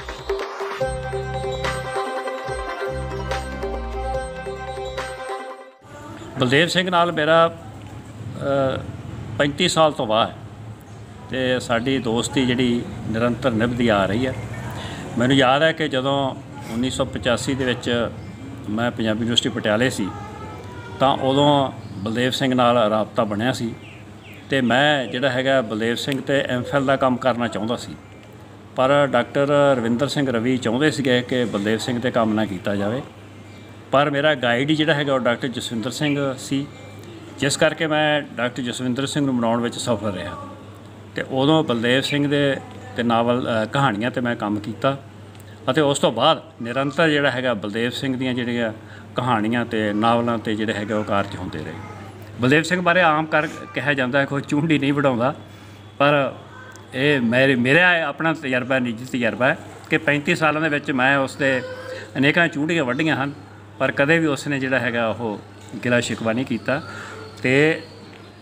ਬਲਦੇਵ ਸਿੰਘ ਨਾਲ ਮੇਰਾ ਪੈਂਤੀ ਸਾਲ ਤੋਂ ਬਾਅਦ ਅਤੇ ਸਾਡੀ ਦੋਸਤੀ ਜਿਹੜੀ ਨਿਰੰਤਰ ਨਿਭਦੀ ਆ ਰਹੀ ਹੈ। ਮੈਨੂੰ ਯਾਦ ਹੈ ਕਿ ਜਦੋਂ ਉੱਨੀ ਸੌ ਪਚਾਸੀ ਦੇ ਵਿੱਚ ਮੈਂ ਪੰਜਾਬੀ ਯੂਨੀਵਰਸਿਟੀ ਪਟਿਆਲੇ ਸੀ, ਤਾਂ ਉਦੋਂ ਬਲਦੇਵ ਸਿੰਘ ਨਾਲ ਰਾਬਤਾ ਬਣਿਆ ਸੀ, ਅਤੇ ਮੈਂ ਜਿਹੜਾ ਹੈਗਾ ਬਲਦੇਵ ਸਿੰਘ 'ਤੇ ਐਮ ਫਿਲ ਦਾ ਕੰਮ ਕਰਨਾ ਚਾਹੁੰਦਾ ਸੀ। ਪਰ ਡਾਕਟਰ ਰਵਿੰਦਰ ਸਿੰਘ ਰਵੀ ਚਾਹੁੰਦੇ ਸੀਗੇ ਕਿ ਬਲਦੇਵ ਸਿੰਘ 'ਤੇ ਕੰਮ ਨਾ ਕੀਤਾ ਜਾਵੇ, ਪਰ ਮੇਰਾ ਗਾਈਡ ਹੀ ਜਿਹੜਾ ਹੈਗਾ ਉਹ ਡਾਕਟਰ ਜਸਵਿੰਦਰ ਸਿੰਘ ਸੀ, ਜਿਸ ਕਰਕੇ ਮੈਂ ਡਾਕਟਰ ਜਸਵਿੰਦਰ ਸਿੰਘ ਨੂੰ ਬਣਾਉਣ ਵਿੱਚ ਸਫਲ ਰਿਹਾ। ਅਤੇ ਉਦੋਂ ਬਲਦੇਵ ਸਿੰਘ ਦੇ ਅਤੇ ਨਾਵਲ ਕਹਾਣੀਆਂ 'ਤੇ ਮੈਂ ਕੰਮ ਕੀਤਾ, ਅਤੇ ਉਸ ਤੋਂ ਬਾਅਦ ਨਿਰੰਤਰ ਜਿਹੜਾ ਹੈਗਾ ਬਲਦੇਵ ਸਿੰਘ ਦੀਆਂ ਜਿਹੜੀਆਂ ਕਹਾਣੀਆਂ ਅਤੇ ਨਾਵਲਾਂ 'ਤੇ ਜਿਹੜੇ ਹੈਗੇ ਉਹ ਕਾਰਜ ਹੁੰਦੇ ਰਹੇ। ਬਲਦੇਵ ਸਿੰਘ ਬਾਰੇ ਆਮ ਕਰ ਕਿਹਾ ਜਾਂਦਾ ਹੈ ਕੋਈ ਚੂੰਡੀ ਨਹੀਂ ਵਢਾਉਂਦਾ, ਪਰ ਇਹ ਮੇਰੇ ਮੇਰਾ ਆਪਣਾ ਤਜਰਬਾ, ਨਿੱਜੀ ਤਜਰਬਾ ਹੈ ਕਿ ਪੈਂਤੀ ਸਾਲਾਂ ਦੇ ਵਿੱਚ ਮੈਂ ਉਸ ਦੇ ਅਨੇਕਾਂ ਚੂੰਡੀਆਂ ਵੱਢੀਆਂ ਹਨ, ਪਰ ਕਦੇ ਵੀ ਉਸਨੇ ਜਿਹੜਾ ਹੈਗਾ ਉਹ ਗਿਲਾ ਸ਼ਿਕਵਾ ਨਹੀਂ ਕੀਤਾ। ਅਤੇ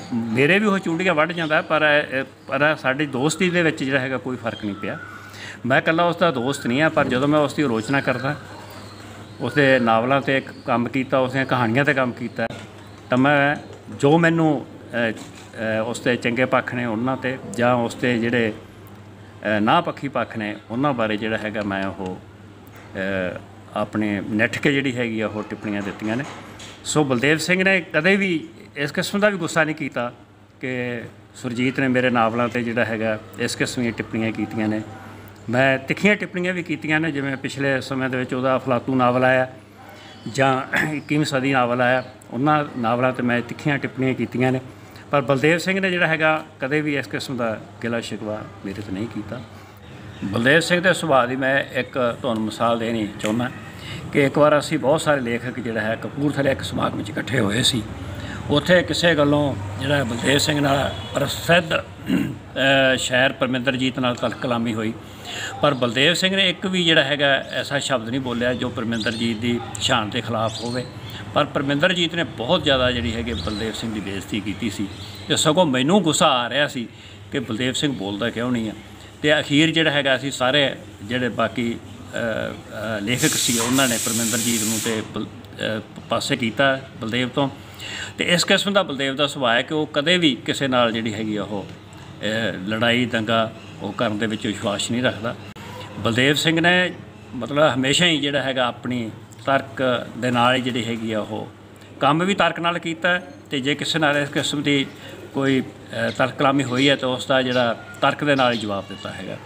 ਮੇਰੇ ਵੀ ਉਹ ਚੂੰਡੀਆਂ ਵੱਢ ਜਾਂਦਾ, ਪਰ ਪਰ ਸਾਡੀ ਦੋਸਤੀ ਦੇ ਵਿੱਚ ਜਿਹੜਾ ਹੈਗਾ ਕੋਈ ਫਰਕ ਨਹੀਂ ਪਿਆ। ਮੈਂ ਇਕੱਲਾ ਉਸ ਦਾ ਦੋਸਤ ਨਹੀਂ ਹਾਂ, ਪਰ ਜਦੋਂ ਮੈਂ ਉਸ ਦੀ ਆਲੋਚਨਾ ਕਰਦਾ, ਉਸਦੇ ਨਾਵਲਾਂ 'ਤੇ ਕੰਮ ਕੀਤਾ, ਉਸਦੀਆਂ ਕਹਾਣੀਆਂ 'ਤੇ ਕੰਮ ਕੀਤਾ, ਤਾਂ ਮੈਂ ਜੋ ਮੈਨੂੰ ਉਸ ਦੇ ਚੰਗੇ ਪੱਖ ਨੇ ਉਹਨਾਂ 'ਤੇ ਜਾਂ ਉਸ ਦੇ ਜਿਹੜੇ ਨਾ ਪੱਖੀ ਪੱਖ ਨੇ ਉਹਨਾਂ ਬਾਰੇ ਜਿਹੜਾ ਹੈਗਾ ਮੈਂ ਉਹ ਆਪਣੇ ਨੈੱਠ ਕੇ ਜਿਹੜੀ ਹੈਗੀ ਆ ਉਹ ਟਿੱਪਣੀਆਂ ਦਿੱਤੀਆਂ ਨੇ। ਸੋ ਬਲਦੇਵ ਸਿੰਘ ਨੇ ਕਦੇ ਵੀ ਇਸ ਕਿਸਮ ਦਾ ਵੀ ਗੁੱਸਾ ਨਹੀਂ ਕੀਤਾ ਕਿ ਸੁਰਜੀਤ ਨੇ ਮੇਰੇ ਨਾਵਲਾਂ 'ਤੇ ਜਿਹੜਾ ਹੈਗਾ ਇਸ ਕਿਸਮ ਦੀਆਂ ਟਿੱਪਣੀਆਂ ਕੀਤੀਆਂ ਨੇ। ਮੈਂ ਤਿੱਖੀਆਂ ਟਿੱਪਣੀਆਂ ਵੀ ਕੀਤੀਆਂ ਨੇ, ਜਿਵੇਂ ਪਿਛਲੇ ਸਮੇਂ ਦੇ ਵਿੱਚ ਉਹਦਾ ਅਫਲਾਤੂ ਨਾਵਲ ਆਇਆ ਜਾਂ ਇੱਕੀਵੀਂ ਸਦੀ ਨਾਵਲ ਆਇਆ, ਉਹਨਾਂ ਨਾਵਲਾਂ 'ਤੇ ਮੈਂ ਤਿੱਖੀਆਂ ਟਿੱਪਣੀਆਂ ਕੀਤੀਆਂ ਨੇ। ਪਰ ਬਲਦੇਵ ਸਿੰਘ ਨੇ ਜਿਹੜਾ ਹੈਗਾ ਕਦੇ ਵੀ ਇਸ ਕਿਸਮ ਦਾ ਗਿਲਾ ਸ਼ਿਕਵਾ ਮੇਰੇ 'ਤੇ ਨਹੀਂ ਕੀਤਾ। ਬਲਦੇਵ ਸਿੰਘ ਦੇ ਸੁਭਾਅ ਦੀ ਮੈਂ ਇੱਕ ਤੁਹਾਨੂੰ ਮਿਸਾਲ ਦੇਣੀ ਚਾਹੁੰਦਾ ਕਿ ਇੱਕ ਵਾਰ ਅਸੀਂ ਬਹੁਤ ਸਾਰੇ ਲੇਖਕ ਜਿਹੜਾ ਹੈ ਕਪੂਰਥਲੇ ਇੱਕ ਸਮਾਗਮ ਵਿੱਚ ਇਕੱਠੇ ਹੋਏ ਸੀ। ਉੱਥੇ ਕਿਸੇ ਗੱਲੋਂ ਜਿਹੜਾ ਬਲਦੇਵ ਸਿੰਘ ਨਾਲ ਪ੍ਰਸਿੱਧ ਸ਼ਾਇਰ ਪਰਮਿੰਦਰਜੀਤ ਨਾਲ ਤਲਖ ਕਲਾਮੀ ਹੋਈ, ਪਰ ਬਲਦੇਵ ਸਿੰਘ ਨੇ ਇੱਕ ਵੀ ਜਿਹੜਾ ਹੈਗਾ ਐਸਾ ਸ਼ਬਦ ਨਹੀਂ ਬੋਲਿਆ ਜੋ ਪਰਮਿੰਦਰਜੀਤ ਦੀ ਸ਼ਾਨ ਦੇ ਖਿਲਾਫ ਹੋਵੇ। ਪਰ ਪਰਮਿੰਦਰਜੀਤ ਨੇ ਬਹੁਤ ਜ਼ਿਆਦਾ ਜਿਹੜੀ ਹੈਗੀ ਬਲਦੇਵ ਸਿੰਘ ਦੀ ਬੇਇੱਜ਼ਤੀ ਕੀਤੀ ਸੀ, ਅਤੇ ਸਗੋਂ ਮੈਨੂੰ ਗੁੱਸਾ ਆ ਰਿਹਾ ਸੀ ਕਿ ਬਲਦੇਵ ਸਿੰਘ ਬੋਲਦਾ ਕਿਉਂ ਨਹੀਂ ਆ। ਅਤੇ ਅਖੀਰ ਜਿਹੜਾ ਹੈਗਾ ਅਸੀਂ ਸਾਰੇ ਜਿਹੜੇ ਬਾਕੀ ਲੇਖਕ ਸੀ ਉਹਨਾਂ ਨੇ ਪਰਮਿੰਦਰਜੀਤ ਨੂੰ ਤੇ ਪਾਸੇ ਕੀਤਾ ਬਲਦੇਵ ਤੋਂ। ਅਤੇ ਇਸ ਕਿਸਮ ਦਾ ਬਲਦੇਵ ਦਾ ਸੁਭਾਅ ਹੈ ਕਿ ਉਹ ਕਦੇ ਵੀ ਕਿਸੇ ਨਾਲ ਜਿਹੜੀ ਹੈਗੀ ਉਹ ਲੜਾਈ ਦੰਗਾ ਉਹ ਕਰਨ ਦੇ ਵਿੱਚ ਵਿਸ਼ਵਾਸ ਨਹੀਂ ਰੱਖਦਾ। ਬਲਦੇਵ ਸਿੰਘ ਨੇ ਮਤਲਬ ਹਮੇਸ਼ਾ ਹੀ ਜਿਹੜਾ ਹੈਗਾ ਆਪਣੀ ਤਰਕ ਦੇ ਨਾਲ ਹੀ ਜਿਹੜੀ ਹੈਗੀ ਆ ਉਹ ਕੰਮ ਵੀ ਤਰਕ ਨਾਲ ਕੀਤਾ, ਅਤੇ ਜੇ ਕਿਸੇ ਨਾਲ ਇਸ ਕਿਸਮ ਦੀ ਕੋਈ ਤਰਕ ਕਲਾਮੀ ਹੋਈ ਹੈ ਤਾਂ ਉਸ ਦਾ ਜਿਹੜਾ ਤਰਕ ਦੇ ਨਾਲ ਹੀ ਜਵਾਬ ਦਿੱਤਾ ਹੈਗਾ।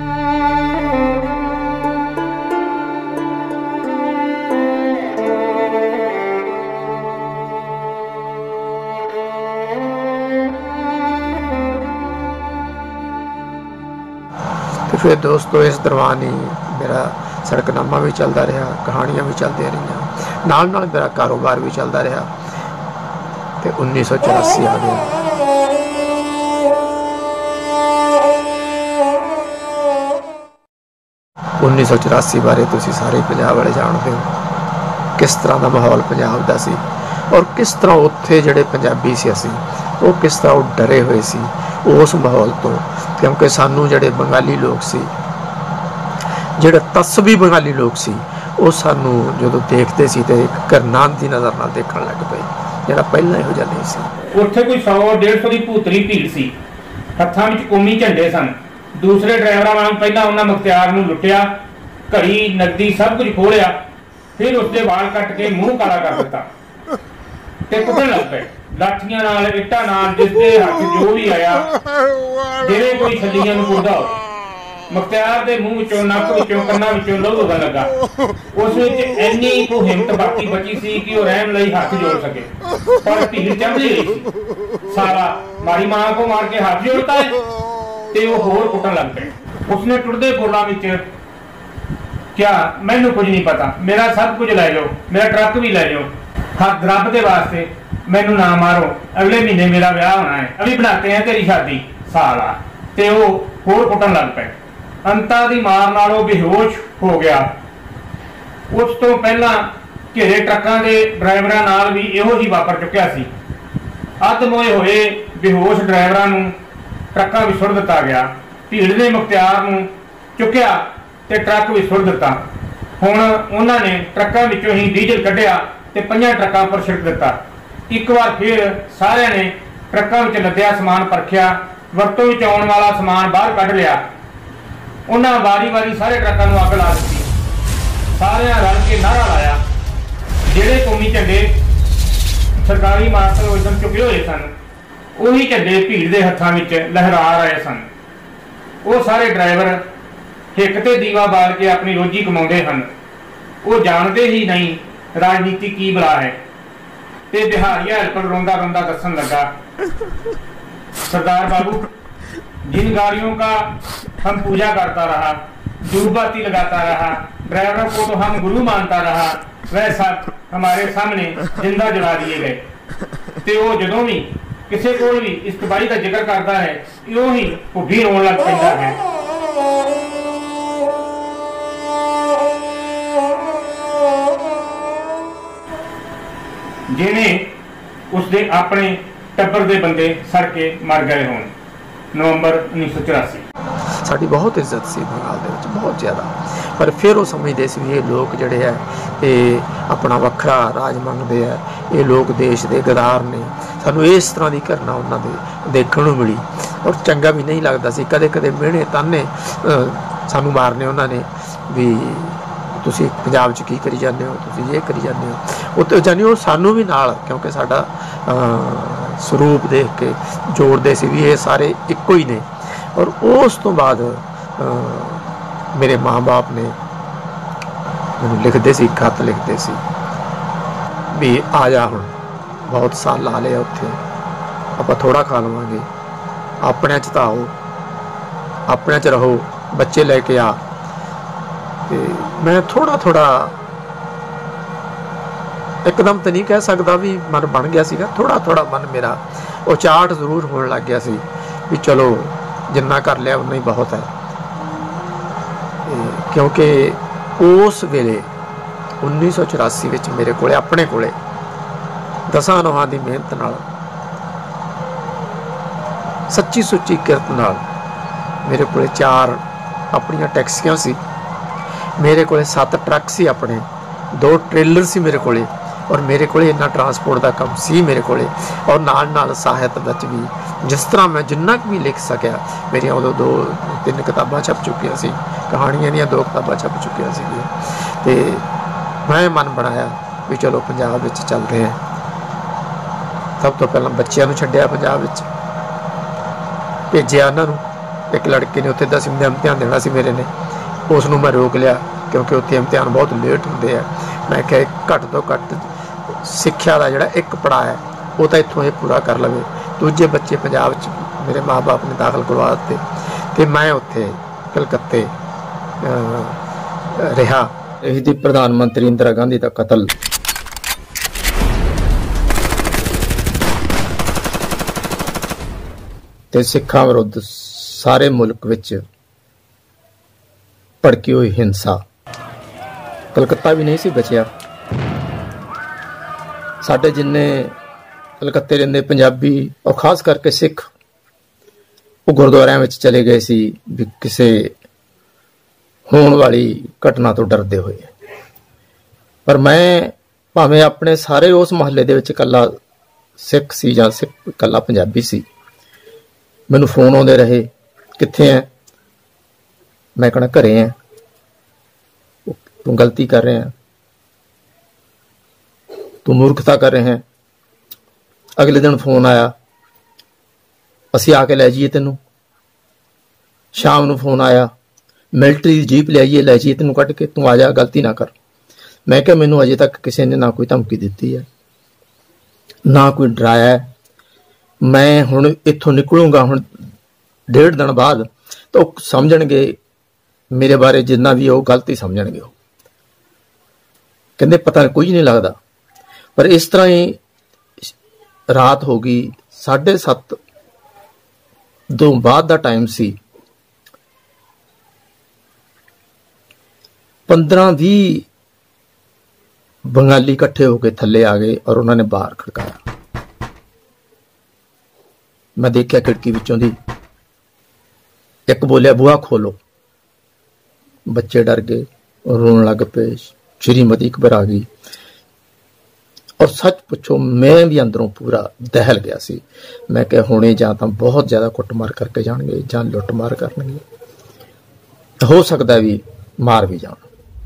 ਤੇ ਫਿਰ ਦੋਸਤੋ ਇਸ ਦੌਰਾਨ ਹੀ ਮੇਰਾ ਸੜਕਨਾਮਾ ਵੀ ਚੱਲਦਾ ਰਿਹਾ, ਕਹਾਣੀਆਂ ਵੀ ਚੱਲਦੀਆਂ ਰਹੀਆਂ, ਨਾਲ ਨਾਲ ਮੇਰਾ ਕਾਰੋਬਾਰ ਵੀ ਚੱਲਦਾ ਰਿਹਾ। ਤੇ ਉੱਨੀ ਸੌ ਚੁਰਾਸੀ ਆ ਗਿਆ। ਉੱਨੀ ਸੌ ਚੁਰਾਸੀ ਬਾਰੇ ਤੁਸੀਂ ਸਾਰੇ ਪੰਜਾਬ ਵਾਲੇ ਜਾਣਦੇ ਹੋ, ਕਿਸ ਤਰ੍ਹਾਂ ਦਾ ਮਾਹੌਲ ਪੰਜਾਬ ਦਾ ਸੀ ਔਰ ਕਿਸ ਤਰ੍ਹਾਂ ਉੱਥੇ ਜਿਹੜੇ ਪੰਜਾਬੀ ਸੀ ਅਸੀਂ ਉਹ ਕਿਸ ਤਰ੍ਹਾਂ ਉਹ ਡਰੇ ਹੋਏ ਸੀ ਉਸ ਮਾਹੌਲ ਤੋਂ, ਕਿਉਂਕਿ ਸਾਨੂੰ ਜਿਹੜੇ ਬੰਗਾਲੀ ਲੋਕ ਸੀ, ਜਿਹੜੇ ਤਸਬੀ ਬੰਗਾਲੀ ਲੋਕ ਸੀ, ਉਹ ਸਾਨੂੰ ਜਦੋਂ ਦੇਖਦੇ ਸੀ ਤੇ ਇੱਕ ਕਰਨਾਨ ਦੀ ਨਜ਼ਰ ਨਾਲ ਦੇਖਣ ਲੱਗ ਪਏ, ਜਿਹੜਾ ਪਹਿਲਾਂ ਇਹੋ ਜਿਹਾ ਨਹੀਂ ਸੀ। ਉੱਥੇ ਕੋਈ ਸੌ ਡੇਢ ਸੌ ਦੀ ਭੂਤਰੀ ਭੀੜ ਸੀ, ਹੱਥਾਂ ਵਿੱਚ ਕੌਮੀ ਝੰਡੇ ਸਨ। ਦੂਸਰੇ ਡਰਾਈਵਰਾਂ ਵਾਂਗ ਪਹਿਲਾਂ ਉਹਨਾਂ ਮੁਖਤਿਆਰ ਨੂੰ ਲੁੱਟਿਆ, ਘੜੀ ਨਕਦੀ ਸਭ ਕੁਝ ਖੋਲਿਆ, ਫਿਰ ਉਸਦੇ ਵਾਲ ਕੱਟ ਕੇ ਮੂੰਹ ਕਾਲਾ ਕਰ ਦਿੱਤਾ ਤੇ ਕੁੱਟਣ ਲੱਗ ਪਏ ਲਾਠੀਆਂ ਨਾਲ, ਇੱਟਾਂ ਨਾਲ, ਜਿਸਦੇ ਹੱਥ ਜੋ ਵੀ ਆਇਆ, ਜਿਵੇਂ ਕੋਈ ਛੱਲੀਆਂ ਨੂੰ ਕੁੱਟਦਾ ਹੋਵੇ। ਮੁਖਤਿਆਰ ਦੇ ਮੂੰਹ ਵਿੱਚੋਂ, ਨੱਕ ਵਿੱਚੋਂ, ਕੰਨਾਂ ਵਿੱਚੋਂ ਲਹੂ ਵਗਣ ਲੱਗਾ। ਉਸ ਵਿੱਚ ਇੰਨੀ ਕੁ ਹਿੰਮਤ ਬਾਕੀ ਬਚੀ ਸੀ ਕਿ ਉਹ ਰਹਿਣ ਲਈ ਹੱਥ ਜੋੜ ਸਕੇ, ਪਰ ਭੀੜ ਚੰਬੜੀ ਰਹੀ ਸੀ। ਸਾਰਾ ਮਾਰੀ ਮਾਂ ਕੋ ਮਾਰ ਕੇ ਹੱਥ ਜੋੜਤਾ ਹੈ ਤੇ ਉਹ ਹੋਰ ਕੁੱਟਣ ਲੱਗ ਪਏ। ਉਸਨੇ ਟੁੱਟਦੇ ਬੋਲਾਂ ਵਿੱਚ ਕਿਹਾ, ਮੈਨੂੰ ਕੁਝ ਨਹੀਂ ਪਤਾ, ਮੇਰਾ ਸਭ ਕੁਝ ਲੈ ਜਾਓ, ਮੇਰਾ ਟਰੱਕ ਵੀ ਲੈ ਜਾਓ, ਹੱਥ ਰੱਬ ਦੇ ਵਾਸਤੇ ਮੈਨੂੰ ਨਾ ਮਾਰੋ, ਅਗਲੇ ਮਹੀਨੇ ਮੇਰਾ ਵਿਆਹ ਹੋਣਾ ਹੈ, ਅਭੀ ਬਣਾਤੇ हैं तेरी शादी ਸਾਲਾ। ਤੇ ਉਹ ਹੋਰ ਕੁੱਟਣ ਲੱਗ ਪਏ। ਅੰਤਾਂ ਦੀ ਮਾਰ ਨਾਲ ਉਹ ਬੇਹੋਸ਼ ਹੋ ਗਿਆ। ਉਸ ਤੋਂ ਪਹਿਲਾਂ ਘੇਰੇ ਟਰੱਕਾਂ ਦੇ ਡਰਾਈਵਰਾਂ ਨਾਲ ਵੀ ਇਹੋ ਹੀ ਵਾਪਰ ਚੁੱਕਿਆ ਸੀ। ਅੱਧ ਮੋਏ ਹੋਏ ਬੇਹੋਸ਼ ਡਰਾਈਵਰਾਂ ਨੂੰ ਟਰੱਕਾਂ ਵਿੱਚ ਸੁੱਟ ਦਿੱਤਾ ਗਿਆ। ਭੀੜ ਨੇ ਮੁਖਤਿਆਰ ਨੂੰ ਚੁੱਕਿਆ ਤੇ ਟਰੱਕ ਵਿੱਚ ਸੁੱਟ ਦਿੱਤਾ। ਹੁਣ ਉਹਨਾਂ ਨੇ ਟਰੱਕਾਂ ਵਿੱਚੋਂ ਹੀ ਡੀਜ਼ਲ ਕੱਢਿਆ ਤੇ ਪੰਜਾਂ ਟਰੱਕਾਂ ਪਰ ਛਿੜਕ ਦਿੱਤਾ। ਇੱਕ ਵਾਰ ਫਿਰ ਸਾਰਿਆਂ ਨੇ ਟਰੱਕਾਂ ਵਿੱਚ ਲੱਦਿਆ ਸਮਾਨ ਪਰਖਿਆ, ਵਰਤੋਂ ਵਿੱਚ ਆਉਣ ਵਾਲਾ ਸਮਾਨ ਬਾਹਰ ਕੱਢ ਲਿਆ। ਉਹਨਾਂ ਵਾਰੀ ਵਾਰੀ ਸਾਰੇ ਟਰੱਕਾਂ ਨੂੰ ਅੱਗ ਲਾ ਦਿੱਤੀ। ਸਾਰਿਆਂ ਰਲ ਕੇ ਨਾਅਰਾ ਲਾਇਆ। ਜਿਹੜੇ ਕੌਮੀ ਝੰਡੇ ਸਰਕਾਰੀ ਮਾਰਸ਼ਲ ਵਜੋਂ ਚੁੱਕੇ ਹੋਏ ਸਨ, ਉਹੀ ਝੰਡੇ ਭੀੜ ਦੇ ਹੱਥਾਂ ਵਿੱਚ ਲਹਿਰਾ ਰਹੇ ਸਨ। ਉਹ ਸਾਰੇ ਡਰਾਈਵਰ ਹਿੱਕ ਤੇ ਦੀਵਾ ਬਾਲ ਕੇ ਆਪਣੀ ਰੋਜੀ ਕਮਾਉਂਦੇ ਹਨ। ਉਹ ਜਾਣਦੇ ਹੀ ਨਹੀਂ ਰਾਜਨੀਤੀ ਕੀ ਬਲਾ ਹੈ। ਤੇ ਬਿਹਾਰੀਆ ਹੈਲਪਰ ਰੋਂਦਾ ਰੋਂਦਾ ਦੱਸਣ लगा, सरदार बाबू, जिन गाड़ियों का हम पूजा करता रहा, धूप बत्ती लगाता रहा, ड्राइवरों को तो हम गुरु मानता रहा, वह सब हमारे सामने जिंदा जला दिए गए। ते वो जदों भी किसी को भी इस तबाही का जिक्र करता है, यूं ही भुब्बी रोन लग पैंदा है। जिन्हें उसके अपने ਟੱਬਰ ਦੇ ਬੰਦੇ ਸੜ ਕੇ ਮਰ ਗਏ ਹੋਣ। ਨਵੰਬਰ ਉੱਨੀ ਸੌ ਚੁਰਾਸੀ। ਸਾਡੀ ਬਹੁਤ ਇੱਜ਼ਤ ਸੀ ਬੰਗਾਲ ਦੇ ਵਿੱਚ, ਬਹੁਤ ਜ਼ਿਆਦਾ। ਪਰ ਫਿਰ ਉਹ ਸਮਝਦੇ ਸੀ ਵੀ ਇਹ ਲੋਕ ਜਿਹੜੇ ਹੈ ਇਹ ਆਪਣਾ ਵੱਖਰਾ ਰਾਜ ਮੰਗਦੇ ਆ, ਇਹ ਲੋਕ ਦੇਸ਼ ਦੇ ਗਦਾਰ ਨੇ। ਸਾਨੂੰ ਇਸ ਤਰ੍ਹਾਂ ਦੀ ਘਟਨਾ ਉਹਨਾਂ ਦੇ ਦੇਖਣ ਨੂੰ ਮਿਲੀ ਔਰ ਚੰਗਾ ਵੀ ਨਹੀਂ ਲੱਗਦਾ ਸੀ। ਕਦੇ ਕਦੇ ਮਿਹਣੇ ਤਾਨੇ ਸਾਨੂੰ ਮਾਰਨੇ ਉਹਨਾਂ ਨੇ ਵੀ ਤੁਸੀਂ ਪੰਜਾਬ 'ਚ ਕੀ ਕਰੀ ਜਾਂਦੇ ਹੋ, ਤੁਸੀਂ ਇਹ ਕਰੀ ਜਾਂਦੇ ਹੋ। ਉੱਤੇ ਜਾਨੀ ਉਹ ਸਾਨੂੰ ਵੀ ਨਾਲ, ਕਿਉਂਕਿ ਸਾਡਾ ਸਰੂਪ ਦੇਖ ਕੇ ਜੋੜਦੇ ਸੀ ਵੀ ਇਹ ਸਾਰੇ ਇੱਕੋ ਹੀ ਨੇ। ਔਰ ਉਸ ਤੋਂ ਬਾਅਦ ਮੇਰੇ ਮਾਂ ਬਾਪ ਨੇ ਮੈਨੂੰ ਲਿਖਦੇ ਸੀ, ਖਤ ਲਿਖਦੇ ਸੀ ਵੀ ਆ ਜਾ, ਹੁਣ ਬਹੁਤ ਸਾਲ ਲਾ ਲਏ ਉੱਥੇ, ਆਪਾਂ ਥੋੜ੍ਹਾ ਖਾ ਲਵਾਂਗੇ, ਆਪਣਿਆਂ 'ਚ ਤਾਂ ਆਓ, ਆਪਣਿਆਂ 'ਚ ਰਹੋ, ਬੱਚੇ ਲੈ ਕੇ ਆ। ਅਤੇ ਮੈਂ ਥੋੜ੍ਹਾ ਥੋੜ੍ਹਾ, ਇੱਕਦਮ ਤਾਂ ਨਹੀਂ ਕਹਿ ਸਕਦਾ ਵੀ ਮਨ ਬਣ ਗਿਆ ਸੀਗਾ, ਥੋੜ੍ਹਾ ਥੋੜ੍ਹਾ ਮਨ ਮੇਰਾ ਉਚਾਟ ਜ਼ਰੂਰ ਹੋਣ ਲੱਗ ਗਿਆ ਸੀ ਵੀ ਚਲੋ ਜਿੰਨਾ ਕਰ ਲਿਆ ਉਨਾ ਹੀ ਬਹੁਤ ਹੈ। ਕਿਉਂਕਿ ਉਸ ਵੇਲੇ ਉੱਨੀ ਸੌ ਚੁਰਾਸੀ ਵਿੱਚ ਮੇਰੇ ਕੋਲ, ਆਪਣੇ ਕੋਲ ਦਸਾਂ ਨੋਹਾਂ ਦੀ ਮਿਹਨਤ ਨਾਲ, ਸੱਚੀ ਸੁੱਚੀ ਕਿਰਤ ਨਾਲ ਮੇਰੇ ਕੋਲ ਚਾਰ ਆਪਣੀਆਂ ਟੈਕਸੀਆਂ ਸੀ, ਮੇਰੇ ਕੋਲ ਸੱਤ ਟਰੱਕ ਸੀ ਆਪਣੇ, ਦੋ ਟ੍ਰੇਲਰ ਸੀ ਮੇਰੇ ਕੋਲ, ਔਰ ਮੇਰੇ ਕੋਲ ਇੰਨਾ ਟਰਾਂਸਪੋਰਟ ਦਾ ਕੰਮ ਸੀ ਮੇਰੇ ਕੋਲ। ਔਰ ਨਾਲ ਨਾਲ ਸਾਹਿਤ ਵਿੱਚ ਵੀ ਜਿਸ ਤਰ੍ਹਾਂ ਮੈਂ ਜਿੰਨਾ ਕੁ ਵੀ ਲਿਖ ਸਕਿਆ, ਮੇਰੀਆਂ ਉਦੋਂ ਦੋ ਤਿੰਨ ਕਿਤਾਬਾਂ ਛਪ ਚੁੱਕੀਆਂ ਸੀ, ਕਹਾਣੀਆਂ ਦੀਆਂ ਦੋ ਕਿਤਾਬਾਂ ਛਪ ਚੁੱਕੀਆਂ ਸੀਗੀਆਂ। ਅਤੇ ਮੈਂ ਮਨ ਬਣਾਇਆ ਵੀ ਚਲੋ ਪੰਜਾਬ ਵਿੱਚ ਚੱਲਦੇ ਹਾਂ। ਸਭ ਤੋਂ ਪਹਿਲਾਂ ਬੱਚਿਆਂ ਨੂੰ ਛੱਡਿਆ ਪੰਜਾਬ ਵਿੱਚ, ਭੇਜਿਆ ਉਹਨਾਂ ਨੂੰ। ਇੱਕ ਲੜਕੇ ਨੇ ਉੱਥੇ ਦਸਵੀਂ ਦਾ ਇਮਤਿਹਾਨ ਦੇਣਾ ਸੀ ਮੇਰੇ ਨੇ, ਉਸ ਨੂੰ ਮੈਂ ਰੋਕ ਲਿਆ ਕਿਉਂਕਿ ਉੱਥੇ ਇਮਤਿਹਾਨ ਬਹੁਤ ਲੇਟ ਹੁੰਦੇ ਆ। ਮੈਂ ਕਿਹਾ ਘੱਟ ਤੋਂ ਘੱਟ ਸਿੱਖਿਆ ਦਾ ਜਿਹੜਾ ਇੱਕ ਪੜਾਅ ਹੈ ਉਹ ਤਾਂ ਇੱਥੋਂ ਇਹ ਪੂਰਾ ਕਰ ਲਵੇ। ਦੂਜੇ ਬੱਚੇ ਪੰਜਾਬ 'ਚ ਮੇਰੇ ਮਾਂ ਬਾਪ ਨੇ ਦਾਖਲ ਕਰਵਾ ਦਿੱਤੇ ਅਤੇ ਮੈਂ ਉੱਥੇ ਕਲਕੱਤੇ ਰਿਹਾ। ਇਸ ਦੀ ਪ੍ਰਧਾਨ ਮੰਤਰੀ ਇੰਦਰਾ ਗਾਂਧੀ ਦਾ ਕਤਲ ਤੇ ਸਿੱਖਾਂ ਵਿਰੁੱਧ ਸਾਰੇ ਮੁਲਕ ਵਿੱਚ ਭੜਕੀ ਹੋਈ ਹਿੰਸਾ, ਕਲਕੱਤਾ ਵੀ ਨਹੀਂ ਸੀ ਬਚਿਆ। ਸਾਡੇ ਜਿੰਨੇ ਕਲਕੱਤੇ ਰਹਿੰਦੇ ਪੰਜਾਬੀ ਔਰ ਖਾਸ ਕਰਕੇ ਸਿੱਖ, ਉਹ ਗੁਰਦੁਆਰਿਆਂ ਵਿੱਚ ਚਲੇ ਗਏ ਸੀ ਵੀ ਕਿਸੇ ਹੋਣ ਵਾਲੀ ਘਟਨਾ ਤੋਂ ਡਰਦੇ ਹੋਏ। ਪਰ ਮੈਂ ਭਾਵੇਂ ਆਪਣੇ ਸਾਰੇ ਉਸ ਮੁਹੱਲੇ ਦੇ ਵਿੱਚ ਇਕੱਲਾ ਸਿੱਖ ਸੀ ਜਾਂ ਸਿੱਖ ਇਕੱਲਾ ਪੰਜਾਬੀ ਸੀ, ਮੈਨੂੰ ਫੋਨ ਆਉਂਦੇ ਰਹੇ, ਕਿੱਥੇ ਹੈ? ਮੈਂ ਕਹਿਣਾ ਘਰੇ ਹੈ। ਤੂੰ ਗਲਤੀ ਕਰ ਰਹੇ ਹੈ, ਤੂੰ ਮੂਰਖਤਾ ਕਰ ਰਹੇ ਹੈ। ਅਗਲੇ ਦਿਨ ਫੋਨ ਆਇਆ, ਅਸੀਂ ਆ ਕੇ ਲੈ ਜਾਈਏ ਤੈਨੂੰ। ਸ਼ਾਮ ਨੂੰ ਫੋਨ ਆਇਆ, ਮਿਲਟਰੀ ਦੀ ਜੀਪ ਲੈ ਆਈਏ, ਲੈ ਜਾਈਏ ਤੈਨੂੰ ਕੱਢ ਕੇ, ਤੂੰ ਆ ਜਾ, ਗਲਤੀ ਨਾ ਕਰ। ਮੈਂ ਕਿਹਾ ਮੈਨੂੰ ਅਜੇ ਤੱਕ ਕਿਸੇ ਨੇ ਨਾ ਕੋਈ ਧਮਕੀ ਦਿੱਤੀ ਹੈ, ਨਾ ਕੋਈ ਡਰਾਇਆ। ਮੈਂ ਹੁਣ ਇੱਥੋਂ ਨਿਕਲੂੰਗਾ ਹੁਣ ਡੇਢ ਦਿਨ ਬਾਅਦ, ਤਾਂ ਉਹ ਸਮਝਣਗੇ ਮੇਰੇ ਬਾਰੇ ਜਿੰਨਾ ਵੀ ਉਹ ਗਲਤੀ ਸਮਝਣਗੇ। ਉਹ ਕਹਿੰਦੇ ਪਤਾ ਕੋਈ ਨਹੀਂ ਲੱਗਦਾ। ਪਰ ਇਸ ਤਰ੍ਹਾਂ ਹੀ ਰਾਤ ਹੋ ਗਈ, ਸਾਢੇ ਸੱਤ ਤੋਂ ਬਾਅਦ ਦਾ ਟਾਈਮ ਸੀ। ਪੰਦਰਾਂ ਵੀਹ ਬੰਗਾਲੀ ਇਕੱਠੇ ਹੋ ਕੇ ਥੱਲੇ ਆ ਗਏ ਔਰ ਉਹਨਾਂ ਨੇ ਬਾਹਰ ਖੜਕਾਇਆ। ਮੈਂ ਦੇਖਿਆ ਖਿੜਕੀ ਵਿੱਚੋਂ ਦੀ, ਇੱਕ ਬੋਲਿਆ ਬੂਹਾ ਖੋਲੋ। ਬੱਚੇ ਡਰ ਗਏ ਔਰ ਰੋਣ ਲੱਗ ਪਏ। ਸ਼੍ਰੀਮਤੀ ਘਬਰਾ ਗਈ ਔਰ ਸੱਚ ਪੁੱਛੋ ਮੈਂ ਵੀ ਅੰਦਰੋਂ ਪੂਰਾ ਦਹਿਲ ਗਿਆ ਸੀ। ਮੈਂ ਕਿਹਾ ਹੁਣੇ ਜਾਂ ਤਾਂ ਬਹੁਤ ਜ਼ਿਆਦਾ ਕੁੱਟਮਾਰ ਕਰਕੇ ਜਾਣਗੇ ਜਾਂ ਲੁੱਟਮਾਰ ਕਰਨਗੇ, ਹੋ ਸਕਦਾ ਵੀ ਮਾਰ ਵੀ ਜਾਣ।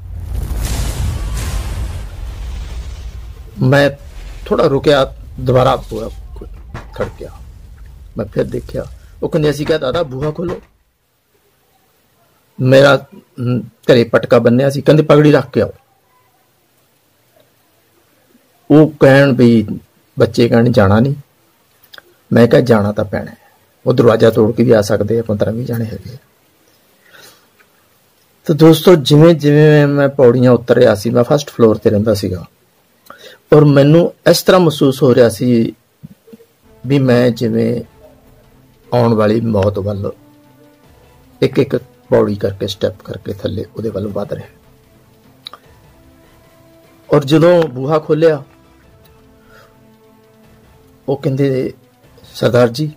ਮੈਂ ਥੋੜਾ ਰੁਕਿਆ, ਦੁਬਾਰਾ ਬੂਹਾ ਖੜਕਿਆ। ਮੈਂ ਫਿਰ ਦੇਖਿਆ, ਉਹ ਕਹਿੰਦੇ ਅਸੀਂ ਕਿਹਾ ਦਾਦਾ ਬੂਹਾ ਖੋਲੋ। ਮੇਰਾ ਘਰੇ ਪਟਕਾ ਬੰਨਿਆ ਸੀ, ਕਹਿੰਦੇ ਪਗੜੀ ਰੱਖ ਕੇ ਆਓ। ਉਹ ਕਹਿਣ ਵੀ ਬੱਚੇ ਕਹਿਣ ਜਾਣਾ ਨਹੀਂ। ਮੈਂ ਕਿਹਾ ਜਾਣਾ ਤਾਂ ਪੈਣਾ, ਉਹ ਦਰਵਾਜ਼ਾ ਤੋੜ ਕੇ ਵੀ ਆ ਸਕਦੇ ਆ, ਪੰਦਰਾਂ ਵੀਹ ਜਾਣੇ ਹੈਗੇ। ਤਾਂ ਦੋਸਤੋ ਜਿਵੇਂ ਜਿਵੇਂ ਮੈਂ ਪੌੜੀਆਂ ਉਤਰ ਰਿਹਾ ਸੀ, ਮੈਂ ਫਸਟ ਫਲੋਰ ਤੇ ਰਹਿੰਦਾ ਸੀਗਾ, ਔਰ ਮੈਨੂੰ ਇਸ ਤਰ੍ਹਾਂ ਮਹਿਸੂਸ ਹੋ ਰਿਹਾ ਸੀ ਵੀ ਮੈਂ ਜਿਵੇਂ ਆਉਣ ਵਾਲੀ ਮੌਤ ਵੱਲ ਇੱਕ ਇੱਕ ਪੌੜੀ ਕਰਕੇ ਸਟੈਪ ਕਰਕੇ ਥੱਲੇ ਉਹਦੇ ਵੱਲ ਵੱਧ ਰਿਹਾ। ਔਰ ਜਦੋਂ ਬੂਹਾ ਖੋਲਿਆ, ਉਹ ਕਹਿੰਦੇ सरदार जी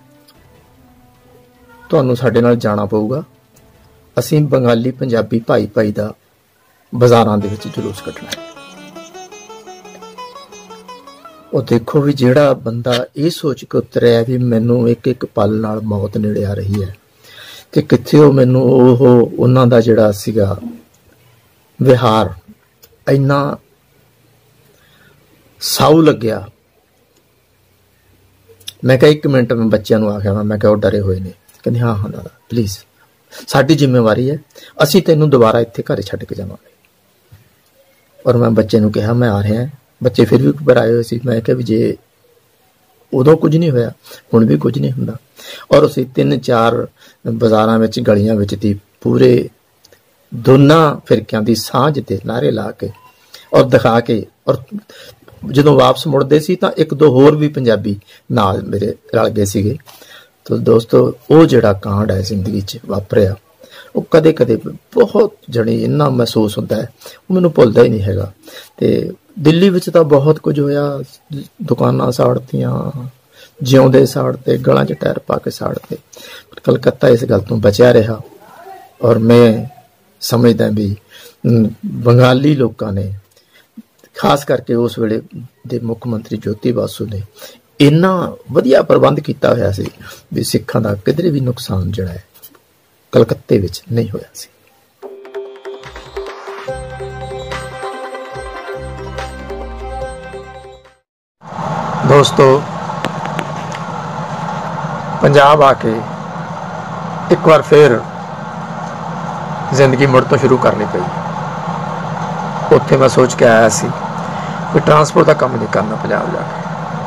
ਤੁਹਾਨੂੰ ਸਾਡੇ ਨਾਲ ਜਾਣਾ ਪਊਗਾ। ਅਸੀਂ ਬੰਗਾਲੀ ਪੰਜਾਬੀ ਭਾਈ ਭਾਈ ਦਾ ਬਾਜ਼ਾਰਾਂ ਦੇ ਵਿੱਚ ਜਲੂਸ ਕੱਢਣਾ ਹੈ। ਉਹ ਦੇਖੋ ਵੀ ਜਿਹੜਾ ਬੰਦਾ ਇਹ ਸੋਚ ਕੇ ਉਤਰਿਆ ਵੀ ਮੈਨੂੰ ਇੱਕ ਇੱਕ ਪਲ ਨਾਲ ਮੌਤ ਨੇੜੇ ਆ ਰਹੀ ਹੈ ਤੇ ਕਿੱਥੇ ਉਹ ਮੈਨੂੰ ਉਹ ਉਹਨਾਂ ਦਾ ਜਿਹੜਾ ਸੀਗਾ ਵਿਹਾਰ ਇੰਨਾ ਸਾਊ ਲੱਗਿਆ। मैं कहा एक मिनट में बच्चों को आख्या मैं क्या डरे हुए ने कहते हाँ हाँ दादा प्लीज़ साडी जिम्मेवारी है असी तेनों दोबारा इत्थे घर छड्ड के जावांगे। और मैं बच्चे नूं कहा मैं आ रहा हैं। बच्चे फिर भी घबराए हुए सी। मैं कहा भी जे उदों कुछ नहीं होया हुण भी कुछ नहीं हुंदा। और उसी तीन चार बाजारां विच गलियां विच दी पूरे दोनों फिरकियां दी सांझ ते नारे ला के और दिखा के और ਜਦੋਂ ਵਾਪਸ ਮੁੜਦੇ ਸੀ ਤਾਂ ਇੱਕ ਦੋ ਹੋਰ ਵੀ ਪੰਜਾਬੀ ਨਾਲ ਮੇਰੇ ਰਲ ਗਏ ਸੀਗੇ। ਤਾਂ ਦੋਸਤੋ ਉਹ ਜਿਹੜਾ ਕਾਂਡ ਹੈ ਜ਼ਿੰਦਗੀ 'ਚ ਵਾਪਰਿਆ ਉਹ ਕਦੇ ਕਦੇ ਬਹੁਤ ਜਣੀ ਇੰਨਾ ਮਹਿਸੂਸ ਹੁੰਦਾ ਹੈ ਉਹ ਮੈਨੂੰ ਭੁੱਲਦਾ ਹੀ ਨਹੀਂ ਹੈਗਾ। ਤੇ ਦਿੱਲੀ ਵਿੱਚ ਤਾਂ ਬਹੁਤ ਕੁਝ ਹੋਇਆ। ਦੁਕਾਨਾਂ ਸਾੜਤੀਆਂ, ਜਿਉਂਦੇ ਸਾੜਤੇ, ਗਲਾਂ 'ਚ ਟਾਇਰ ਪਾ ਕੇ ਸਾੜਤੇ। ਕਲਕੱਤਾ ਇਸ ਗੱਲ ਤੋਂ ਬਚਿਆ ਰਿਹਾ। ਔਰ ਮੈਂ ਸਮਝਦਾ ਵੀ ਬੰਗਾਲੀ ਲੋਕਾਂ ਨੇ खास करके उस वेले दे मुख मंत्री ज्योति बासु ने इन्ना वधिया प्रबंध किया होया सी भी सिखां दा किधरे भी नुकसान जिहड़ा है कलकत्ते विच नहीं होया सी। दोस्तों पंजाब आके एक बार फिर जिंदगी मुड़ तो शुरू करनी पई। उत्थे मैं सोच के आया सी कि ट्रांसपोर्ट का काम नहीं करना पंजाब जाके,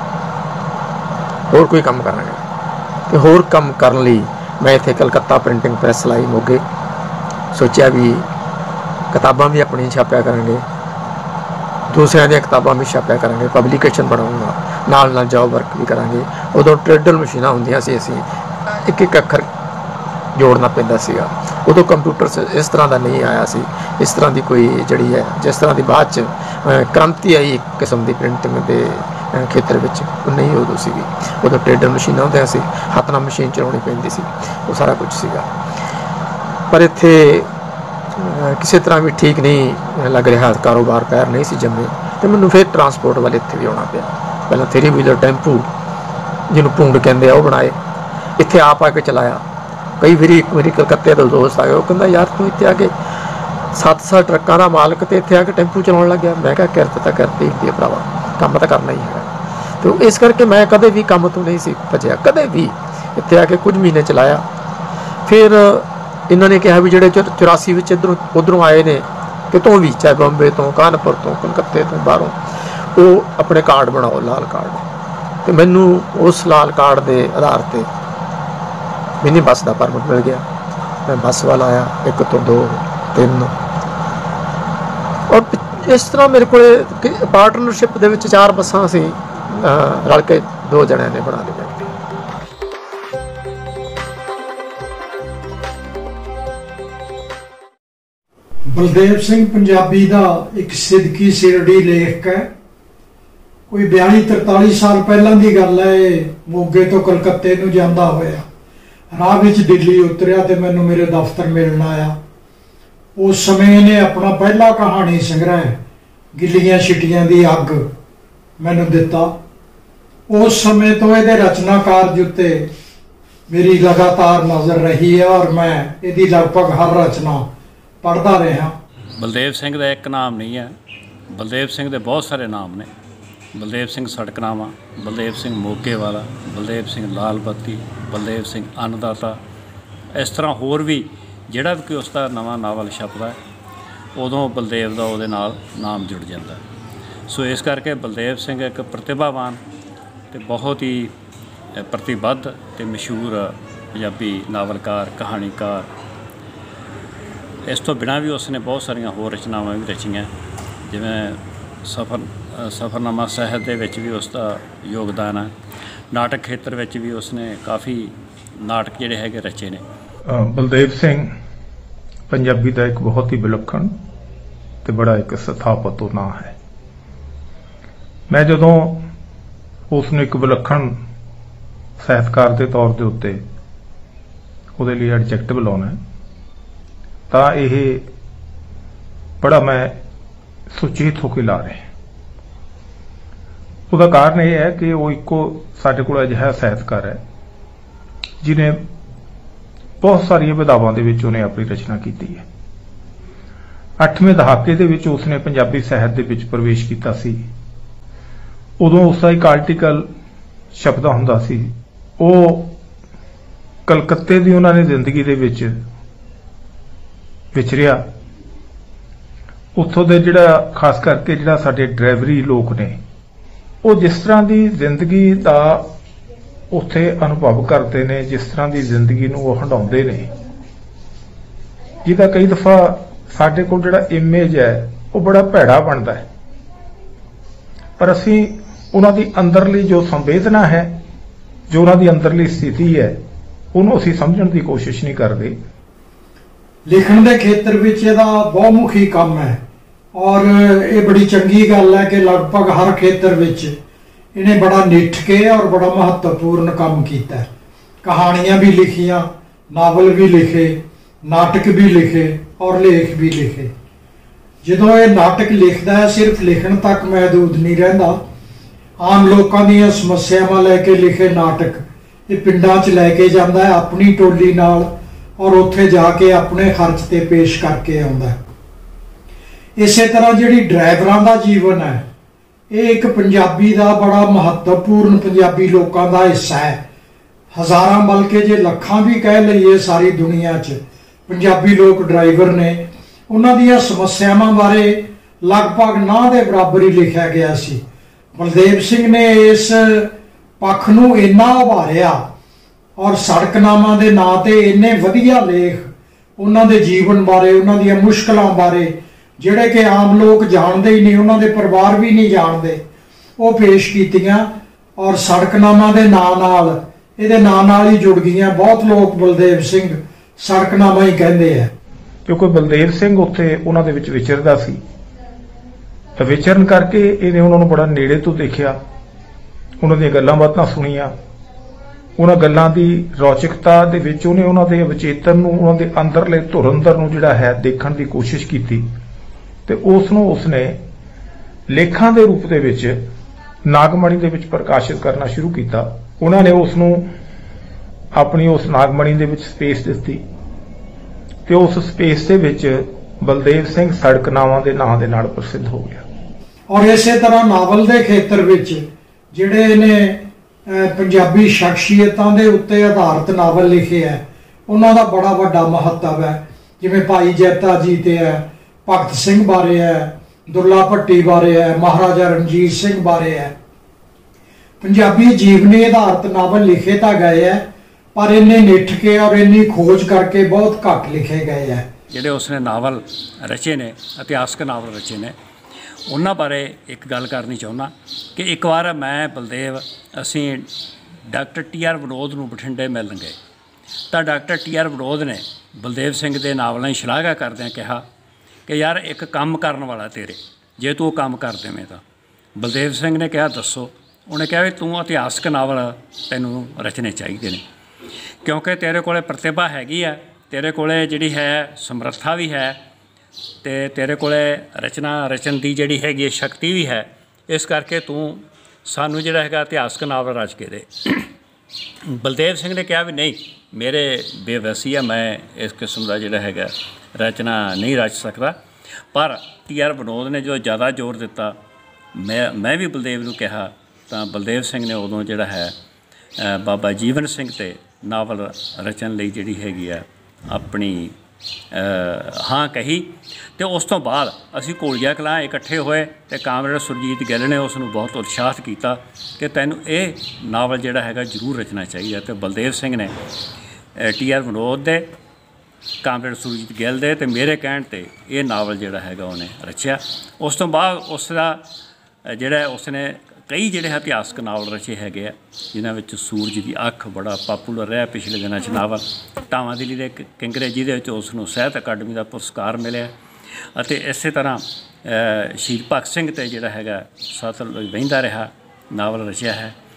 होर कोई काम करांगे। ते होर काम करन लई मैं इत्थे कलकत्ता प्रिंटिंग प्रैस लाई मोगे। सोचा भी किताबां भी अपनी छापिया करांगे, दूसरिਆਂ ਦੀਆਂ किताबां भी छापिया करांगे, पब्लिकेशन बनाऊंगा, नाल नाल जॉब वर्क भी करांगे। उदों ट्रेडल मशीनां हुंदियां सी, असीं एक एक अखर जोड़ना पैंदा सीगा। उदों कंप्यूटर इस तरह का नहीं आया सी, इस तरह की कोई जिहड़ी है जिस तरह की बाद च क्रांति आई एक किस्म की प्रिंटिंग के खेत्र में नहीं उदों सी। उदों ट्रेडर मशीनां होंदियां सी, हत्थ नाल मशीन चलाउणी पैंदी सी, वो सारा कुछ सीगा। पर इत्थे किसी तरह भी ठीक नहीं लग रहा, कारोबार पैर नहीं सी जमे। तो मैनूं फिर ट्रांसपोर्ट वाले इत्थे भी आउणा पिया। पहलां थ्री व्हीलर टैंपू जिन्होंने भूंड कहते वो बनाए, इत्थे आप आके चलाया। कई बार एक मेरी कलकत्ते का दोस्त आया, वो कहता यार तू इतने आके सत्त साल ट्रकों का मालक तो इतने आके टैंपू चलाने लग गया। मैं क्या किरत तो करती होंगी है भरावा, काम तो करना ही है। तो इस करके मैं कदे भी काम तो नहीं सी भजया, कदे भी इतने आके कुछ महीने चलाया। फिर इन्होंने कहा भी जोड़े चौरासी में इधरों उधरों आए ने कितों भी, चाहे बॉम्बे तो, कानपुर तो, कलकत्ते तो, बाहरों, वो अपने कार्ड बनाओ लाल कार्ड। तो मैनू उस लाल कार्ड के आधार पर मिनी बस का परमिट मिल गया। मैं बस वाला आया, एक तो दो तीन, और इस तरह मेरे को पार्टनरशिप दे विच चार बसां सी रल के दो जणियां ने बना लिया। बलदेव सिंह पंजाबी का एक सिदकी सिरड़ी लेख है। कोई बयाली तरताली साल पहला की गल है। मोगे तो कलकत्ते नूं जांदा होया राह विच दिल्ली उतरिया तो मैनू मेरे दफ्तर मिलना आया। उस समय इन्हें अपना पहला कहानी संग्रह गिल्लियां छिटियां दी अग मैनू दिता। उस समय तो ये रचनाकार उत्ते मेरी लगातार नज़र रही है और मैं यदी लगभग हर रचना पढ़ता रहा। बलदेव सिंह का एक नाम नहीं है, बलदेव सिंह के बहुत सारे नाम ने। बलदेव सिंह सड़कनामा, बलदेव सिंह मोगे वाला, बलदेव सिंह लाल बत्ती, बलदेव सिंह अन्नदाता, इस तरह होर भी जिहड़ा भी कोई उसका नवा नावल छपदा है उदों बलदेव का उहदे नाल नाम जुड़ जाता है। सो इस करके बलदेव सिंह एक प्रतिभावान ते बहुत ही प्रतिबद्ध ते मशहूर पंजाबी नावलकार, कहानीकार। इस तो बिना भी उसने बहुत सारिया होर रचनावां भी रचियां, जिवें सफर सफरनामा साहिब दे विच भी उसका योगदान है। नाटक खेत्र विच भी उसने काफ़ी नाटक जिहड़े हैगे रचे ने। बलदेव सिंह पंजाबी का एक बहुत ही विलक्षण ते बड़ा एक सथापत नाम है। मैं जदों उसने एक विलक्षण ਸਾਹਿਤਕਾਰ ਦੇ ਤੌਰ ਦੇ ਉੱਤੇ ਉਹਦੇ ਲਈ ਐਡਜੈਕਟਿਵ ਲਾਉਣਾ ਤਾਂ ਇਹ ਬੜਾ ਮੈਂ ਸੁਚੇਤ ਹੋ ਕੇ ਲਾ ਰਿਹਾ। ਉਹਦਾ ਕਾਰਨ ਇਹ ਹੈ ਕਿ ਉਹ ਇੱਕੋ ਸਾਡੇ ਕੋਲ ਅਜਿਹਾ ਸਾਹਿਤਕਾਰ ਹੈ ਜਿਹਨੇ ਬਹੁਤ ਸਾਰੀਆਂ ਵਿਧਾਵਾਂ ਦੇ ਵਿੱਚ ਉਹਨੇ ਆਪਣੀ ਰਚਨਾ ਕੀਤੀ ਹੈ। ਅੱਠਵੇਂ ਦਹਾਕੇ ਦੇ ਵਿੱਚ ਉਸਨੇ ਪੰਜਾਬੀ ਸਾਹਿਤ ਦੇ ਵਿੱਚ ਪ੍ਰਵੇਸ਼ ਕੀਤਾ ਸੀ। ਉਦੋਂ ਉਸਦਾ ਇੱਕ ਆਰਟੀਕਲ ਛਪਦਾ ਹੁੰਦਾ ਸੀ। ਉਹ ਕਲਕੱਤੇ ਦੀ ਉਹਨਾਂ ਨੇ ਜ਼ਿੰਦਗੀ ਦੇ ਵਿੱਚ ਵਿਚਰਿਆ। ਉੱਥੋਂ ਦੇ ਜਿਹੜਾ ਖਾਸ ਕਰਕੇ ਜਿਹੜਾ ਸਾਡੇ ਡਰਾਈਵਰੀ ਲੋਕ ਨੇ ਉਹ ਜਿਸ ਤਰ੍ਹਾਂ ਦੀ ਜ਼ਿੰਦਗੀ ਦਾ ਉੱਥੇ ਅਨੁਭਵ ਕਰਦੇ ਨੇ, ਜਿਸ ਤਰ੍ਹਾਂ ਦੀ ਜ਼ਿੰਦਗੀ ਨੂੰ ਉਹ ਹੰਡਾਉਂਦੇ ਨੇ, ਜਿਹਦਾ ਕਈ ਦਫਾ ਸਾਡੇ ਕੋਲ ਜਿਹੜਾ ਇਮੇਜ ਹੈ ਉਹ ਬੜਾ ਭੈੜਾ ਬਣਦਾ ਹੈ। ਪਰ ਅਸੀਂ ਉਹਨਾਂ ਦੀ ਅੰਦਰਲੀ ਜੋ ਸੰਵੇਦਨਾ ਹੈ, ਜੋ ਉਹਨਾਂ ਦੀ ਅੰਦਰਲੀ ਸਥਿਤੀ ਹੈ, ਉਹਨੂੰ ਅਸੀਂ ਸਮਝਣ ਦੀ ਕੋਸ਼ਿਸ਼ ਨਹੀਂ ਕਰਦੇ। ਲਿਖਣ ਦੇ ਖੇਤਰ ਵਿੱਚ ਇਹਦਾ ਬਹੁਮੁਖੀ ਕੰਮ ਹੈ ਔਰ ਇਹ ਬੜੀ ਚੰਗੀ ਗੱਲ ਹੈ ਕਿ ਲਗਭਗ ਹਰ ਖੇਤਰ ਵਿੱਚ ਇਹਨੇ ਬੜਾ ਨਿੱਠ ਕੇ ਔਰ ਬੜਾ ਮਹੱਤਵਪੂਰਨ ਕੰਮ ਕੀਤਾ। ਕਹਾਣੀਆਂ ਵੀ ਲਿਖੀਆਂ, ਨਾਵਲ ਵੀ ਲਿਖੇ, ਨਾਟਕ ਵੀ ਲਿਖੇ ਔਰ ਲੇਖ ਵੀ ਲਿਖੇ। ਜਦੋਂ ਇਹ ਨਾਟਕ ਲਿਖਦਾ ਹੈ ਸਿਰਫ ਲਿਖਣ ਤੱਕ ਮਹਿਦੂਦ ਨਹੀਂ ਰਹਿੰਦਾ। ਆਮ ਲੋਕਾਂ ਦੀਆਂ ਸਮੱਸਿਆਵਾਂ ਲੈ ਕੇ ਲਿਖੇ ਨਾਟਕ ਇਹ ਪਿੰਡਾਂ 'ਚ ਲੈ ਕੇ ਜਾਂਦਾ ਹੈ ਆਪਣੀ ਟੋਲੀ ਨਾਲ ਔਰ ਉੱਥੇ ਜਾ ਕੇ ਆਪਣੇ ਖਰਚ ਤੇ ਪੇਸ਼ ਕਰਕੇ ਆਉਂਦਾ। ਇਸੇ ਤਰ੍ਹਾਂ ਜਿਹੜੀ ਡਰਾਈਵਰਾਂ ਦਾ ਜੀਵਨ ਹੈ ਇਹ ਇੱਕ ਪੰਜਾਬੀ ਦਾ ਬੜਾ ਮਹੱਤਵਪੂਰਨ ਪੰਜਾਬੀ ਲੋਕਾਂ ਦਾ ਹਿੱਸਾ ਹੈ। ਹਜ਼ਾਰਾਂ ਬਲਕਿ ਜੇ ਲੱਖਾਂ ਵੀ ਕਹਿ ਲਈਏ ਸਾਰੀ ਦੁਨੀਆ 'ਚ ਪੰਜਾਬੀ ਲੋਕ ਡਰਾਈਵਰ ਨੇ। ਉਹਨਾਂ ਦੀਆਂ ਸਮੱਸਿਆਵਾਂ ਬਾਰੇ ਲਗਭਗ ਨਾ ਦੇ ਬਰਾਬਰ ਹੀ ਲਿਖਿਆ ਗਿਆ ਸੀ। ਬਲਦੇਵ ਸਿੰਘ ਨੇ ਇਸ ਪੱਖ ਨੂੰ ਇੰਨਾ ਉਭਾਰਿਆ ਔਰ ਸੜਕਨਾਮਾ ਦੇ ਨਾਂ ਤੇ ਇੰਨੇ ਵਧੀਆ ਲੇਖ ਉਹਨਾਂ ਦੇ ਜੀਵਨ ਬਾਰੇ, ਉਹਨਾਂ ਦੀਆਂ ਮੁਸ਼ਕਲਾਂ ਬਾਰੇ, ਜਿਹੜੇ ਕਿ ਆਮ ਲੋਕ ਜਾਣਦੇ ਹੀ ਨਹੀਂ, ਉਹਨਾਂ ਦੇ ਪਰਿਵਾਰ ਵੀ ਨਹੀਂ ਜਾਣਦੇ, ਉਹ ਪੇਸ਼ ਕੀਤੀਆਂ ਔਰ ਸੜਕਨਾਮਾ ਦੇ ਨਾਂ ਨਾਲ ਇਹਦੇ ਨਾਂ ਨਾਲ ਹੀ ਜੁੜ ਗਈਆਂ। ਬਹੁਤ ਲੋਕ ਬਲਦੇਵ ਸਿੰਘ ਸੜਕਨਾਮਾ ਹੀ ਕਹਿੰਦੇ ਆ ਕਿਉਂਕਿ ਬਲਦੇਵ ਸਿੰਘ ਉੱਥੇ ਉਹਨਾਂ ਦੇ ਵਿੱਚ ਵਿਚਰਦਾ ਸੀ। ਤਾਂ ਵਿਚਰਨ ਕਰਕੇ ਇਹਨੇ ਉਹਨਾਂ ਨੂੰ ਬੜਾ ਨੇੜੇ ਤੋਂ ਦੇਖਿਆ, ਉਹਨਾਂ ਦੀਆਂ ਗੱਲਾਂ ਬਾਤਾਂ ਸੁਣੀਆਂ। ਉਹਨਾਂ ਗੱਲਾਂ ਦੀ ਰੌਚਕਤਾ ਦੇ ਵਿੱਚ ਉਹਨੇ ਉਹਨਾਂ ਦੇ ਵਿਚੇਤਨ ਨੂੰ, ਉਹਨਾਂ ਦੇ ਅੰਦਰਲੇ ਧੁਰੰਦਰ ਨੂੰ ਜਿਹੜਾ ਹੈ ਦੇਖਣ ਦੀ ਕੋਸ਼ਿਸ਼ ਕੀਤੀ ਤੇ ਉਸ ਨੂੰ ਉਸਨੇ ਲੇਖਾਂ ਦੇ ਰੂਪ ਦੇ ਵਿੱਚ ਨਾਗਮਣੀ ਦੇ ਵਿੱਚ ਪ੍ਰਕਾਸ਼ਿਤ ਕਰਨਾ ਸ਼ੁਰੂ ਕੀਤਾ। ਉਹਨਾਂ ਨੇ ਉਸ ਨੂੰ ਆਪਣੀ ਉਸ ਨਾਗਮਣੀ ਦੇ ਵਿੱਚ ਸਪੇਸ ਦਿੱਤੀ ਤੇ ਉਸ ਸਪੇਸ ਦੇ ਵਿੱਚ ਬਲਦੇਵ ਸਿੰਘ ਸੜਕਨਾਮਾ ਦੇ ਨਾਂ ਦੇ ਨਾਲ ਪ੍ਰਸਿੱਧ ਹੋ ਗਿਆ। ਔਰ ਇਸੇ ਤਰ੍ਹਾਂ ਨਾਵਲ ਦੇ ਖੇਤਰ ਵਿੱਚ ਜਿਹੜੇ ਨੇ ਪੰਜਾਬੀ ਸ਼ਖਸੀਅਤਾਂ ਦੇ ਉੱਤੇ ਆਧਾਰਿਤ ਨਾਵਲ ਲਿਖੇ ਹੈ ਉਹਨਾਂ ਦਾ ਬੜਾ ਵੱਡਾ ਮਹੱਤਵ ਹੈ। ਜਿਵੇਂ ਭਾਈ ਜੈਤਾ ਜੀ ਤੇ ਹੈ, ਭਗਤ ਸਿੰਘ ਬਾਰੇ ਹੈ, ਦੁੱਲਾ ਭੱਟੀ ਬਾਰੇ ਹੈ, ਮਹਾਰਾਜਾ ਰਣਜੀਤ ਸਿੰਘ ਬਾਰੇ ਹੈ। ਪੰਜਾਬੀ ਜੀਵਨੀ ਆਧਾਰਿਤ ਨਾਵਲ ਲਿਖੇ ਤਾਂ ਗਏ ਹੈ ਪਰ ਇੰਨੇ ਨਿੱਠ ਕੇ ਔਰ ਇੰਨੀ ਖੋਜ ਕਰਕੇ ਬਹੁਤ ਘੱਟ ਲਿਖੇ ਗਏ ਹੈ। ਜਿਹੜੇ ਉਸਨੇ ਨਾਵਲ ਰਚੇ ਨੇ, ਇਤਿਹਾਸਕ ਨਾਵਲ ਰਚੇ ਨੇ, ਉਹਨਾਂ ਬਾਰੇ ਇੱਕ ਗੱਲ ਕਰਨੀ ਚਾਹੁੰਦਾ ਕਿ ਇੱਕ ਵਾਰ ਮੈਂ ਬਲਦੇਵ ਅਸੀਂ ਡਾਕਟਰ ਟੀ ਆਰ ਵਿਨੋਦ ਨੂੰ ਬਠਿੰਡੇ ਮਿਲਣ ਗਏ ਤਾਂ ਡਾਕਟਰ ਟੀ ਆਰ ਵਿਨੋਦ ਨੇ ਬਲਦੇਵ ਸਿੰਘ ਦੇ ਨਾਵਲਾਂ ਦੀ ਸ਼ਲਾਘਾ ਕਰਦਿਆਂ ਕਿਹਾ ਕਿ ਯਾਰ ਇੱਕ ਕੰਮ ਕਰਨ ਵਾਲਾ ਤੇਰੇ, ਜੇ ਤੂੰ ਉਹ ਕੰਮ ਕਰ ਦੇਵੇਂ ਤਾਂ। ਬਲਦੇਵ ਸਿੰਘ ਨੇ ਕਿਹਾ ਦੱਸੋ। ਉਹਨੇ ਕਿਹਾ ਵੀ ਤੂੰ ਇਤਿਹਾਸਕ ਨਾਵਲ ਤੈਨੂੰ ਰਚਣੇ ਚਾਹੀਦੇ ਨੇ ਕਿਉਂਕਿ ਤੇਰੇ ਕੋਲੇ ਪ੍ਰਤਿਭਾ ਹੈਗੀ ਆ, ਤੇਰੇ ਕੋਲੇ ਜਿਹੜੀ ਹੈ ਸਮਰੱਥਾ ਵੀ ਹੈ ਤੇ ਤੇਰੇ ਕੋਲੇ ਰਚਨਾ ਰਚਨ ਦੀ ਜਿਹੜੀ ਹੈਗੀ ਹੈ ਸ਼ਕਤੀ ਵੀ ਹੈ। ਇਸ ਕਰਕੇ ਤੂੰ ਸਾਨੂੰ ਜਿਹੜਾ ਹੈਗਾ ਇਤਿਹਾਸਕ ਨਾਵਲ ਰਚ ਕੇ ਦੇ। ਬਲਦੇਵ ਸਿੰਘ ਨੇ ਕਿਹਾ ਵੀ ਨਹੀਂ, ਮੇਰੇ ਬੇਵਸੀ ਆ, ਮੈਂ ਇਸ ਕਿਸਮ ਦਾ ਜਿਹੜਾ ਹੈਗਾ ਰਚਨਾ ਨਹੀਂ ਰਚ ਸਕਦਾ। ਪਰ ਟੀ ਆਰ ਵਿਨੋਦ ਨੇ ਜੋ ਜ਼ਿਆਦਾ ਜ਼ੋਰ ਦਿੱਤਾ, ਮੈਂ ਮੈਂ ਵੀ ਬਲਦੇਵ ਨੂੰ ਕਿਹਾ ਤਾਂ ਬਲਦੇਵ ਸਿੰਘ ਨੇ ਉਦੋਂ ਜਿਹੜਾ ਹੈ ਬਾਬਾ ਜੀਵਨ ਸਿੰਘ ਤੇ ਨਾਵਲ ਰਚਨ ਲਈ ਜਿਹੜੀ ਹੈਗੀ ਆ ਆਪਣੀ ਹਾਂ ਕਹੀ। ਤੇ ਉਸ ਤੋਂ ਬਾਅਦ ਅਸੀਂ ਘੋਲੀਆ ਕਲਾਂ ਇਕੱਠੇ ਹੋਏ ਤੇ ਕਾਮਰੇਡ ਸੁਰਜੀਤ ਗਿੱਲ ਨੇ ਉਸ ਨੂੰ ਬਹੁਤ ਉਤਸ਼ਾਹਿਤ ਕੀਤਾ ਕਿ ਤੈਨੂੰ ਇਹ ਨਾਵਲ ਜਿਹੜਾ ਹੈਗਾ ਜ਼ਰੂਰ ਰਚਣਾ ਚਾਹੀਦਾ। ਤੇ ਬਲਦੇਵ ਸਿੰਘ ਨੇ ਟੀ ਆਰ ਵਿਨੋਦ ਦੇ, ਕਾਮਰੇਡ ਸੁਰਜੀਤ ਗਿੱਲ ਦੇ ਤੇ ਮੇਰੇ ਕਹਿਣ 'ਤੇ ਇਹ ਨਾਵਲ ਜਿਹੜਾ ਹੈਗਾ ਉਹਨੇ ਰਚਿਆ। ਉਸ ਤੋਂ ਬਾਅਦ ਉਸ ਦਾ ਜਿਹੜਾ ਉਸਨੇ ਕਈ ਜਿਹੜੇ ਇਤਿਹਾਸਕ ਨਾਵਲ ਰਚੇ ਹੈਗੇ ਆ ਜਿਨ੍ਹਾਂ ਵਿੱਚ ਸੂਰਜ ਦੀ ਅੱਖ ਬੜਾ ਪਾਪੂਲਰ ਰਿਹਾ ਪਿਛਲੇ ਦਿਨਾਂ 'ਚ ਨਾਵਲ। ਟਾਵਾਂ ਦਿੱਲੀ ਦੇ ਕਿੰਗਰੇ ਜਿਹਦੇ ਵਿੱਚ ਉਸ ਨੂੰ ਸਾਹਿਤ ਅਕਾਡਮੀ ਦਾ ਪੁਰਸਕਾਰ ਮਿਲਿਆ ਅਤੇ ਇਸੇ ਤਰ੍ਹਾਂ ਸ਼ਹੀਦ ਭਗਤ ਸਿੰਘ 'ਤੇ ਜਿਹੜਾ ਹੈਗਾ ਸਤਲੁਜ ਵਹਿੰਦਾ ਰਿਹਾ ਨਾਵਲ ਰਚਿਆ ਹੈ।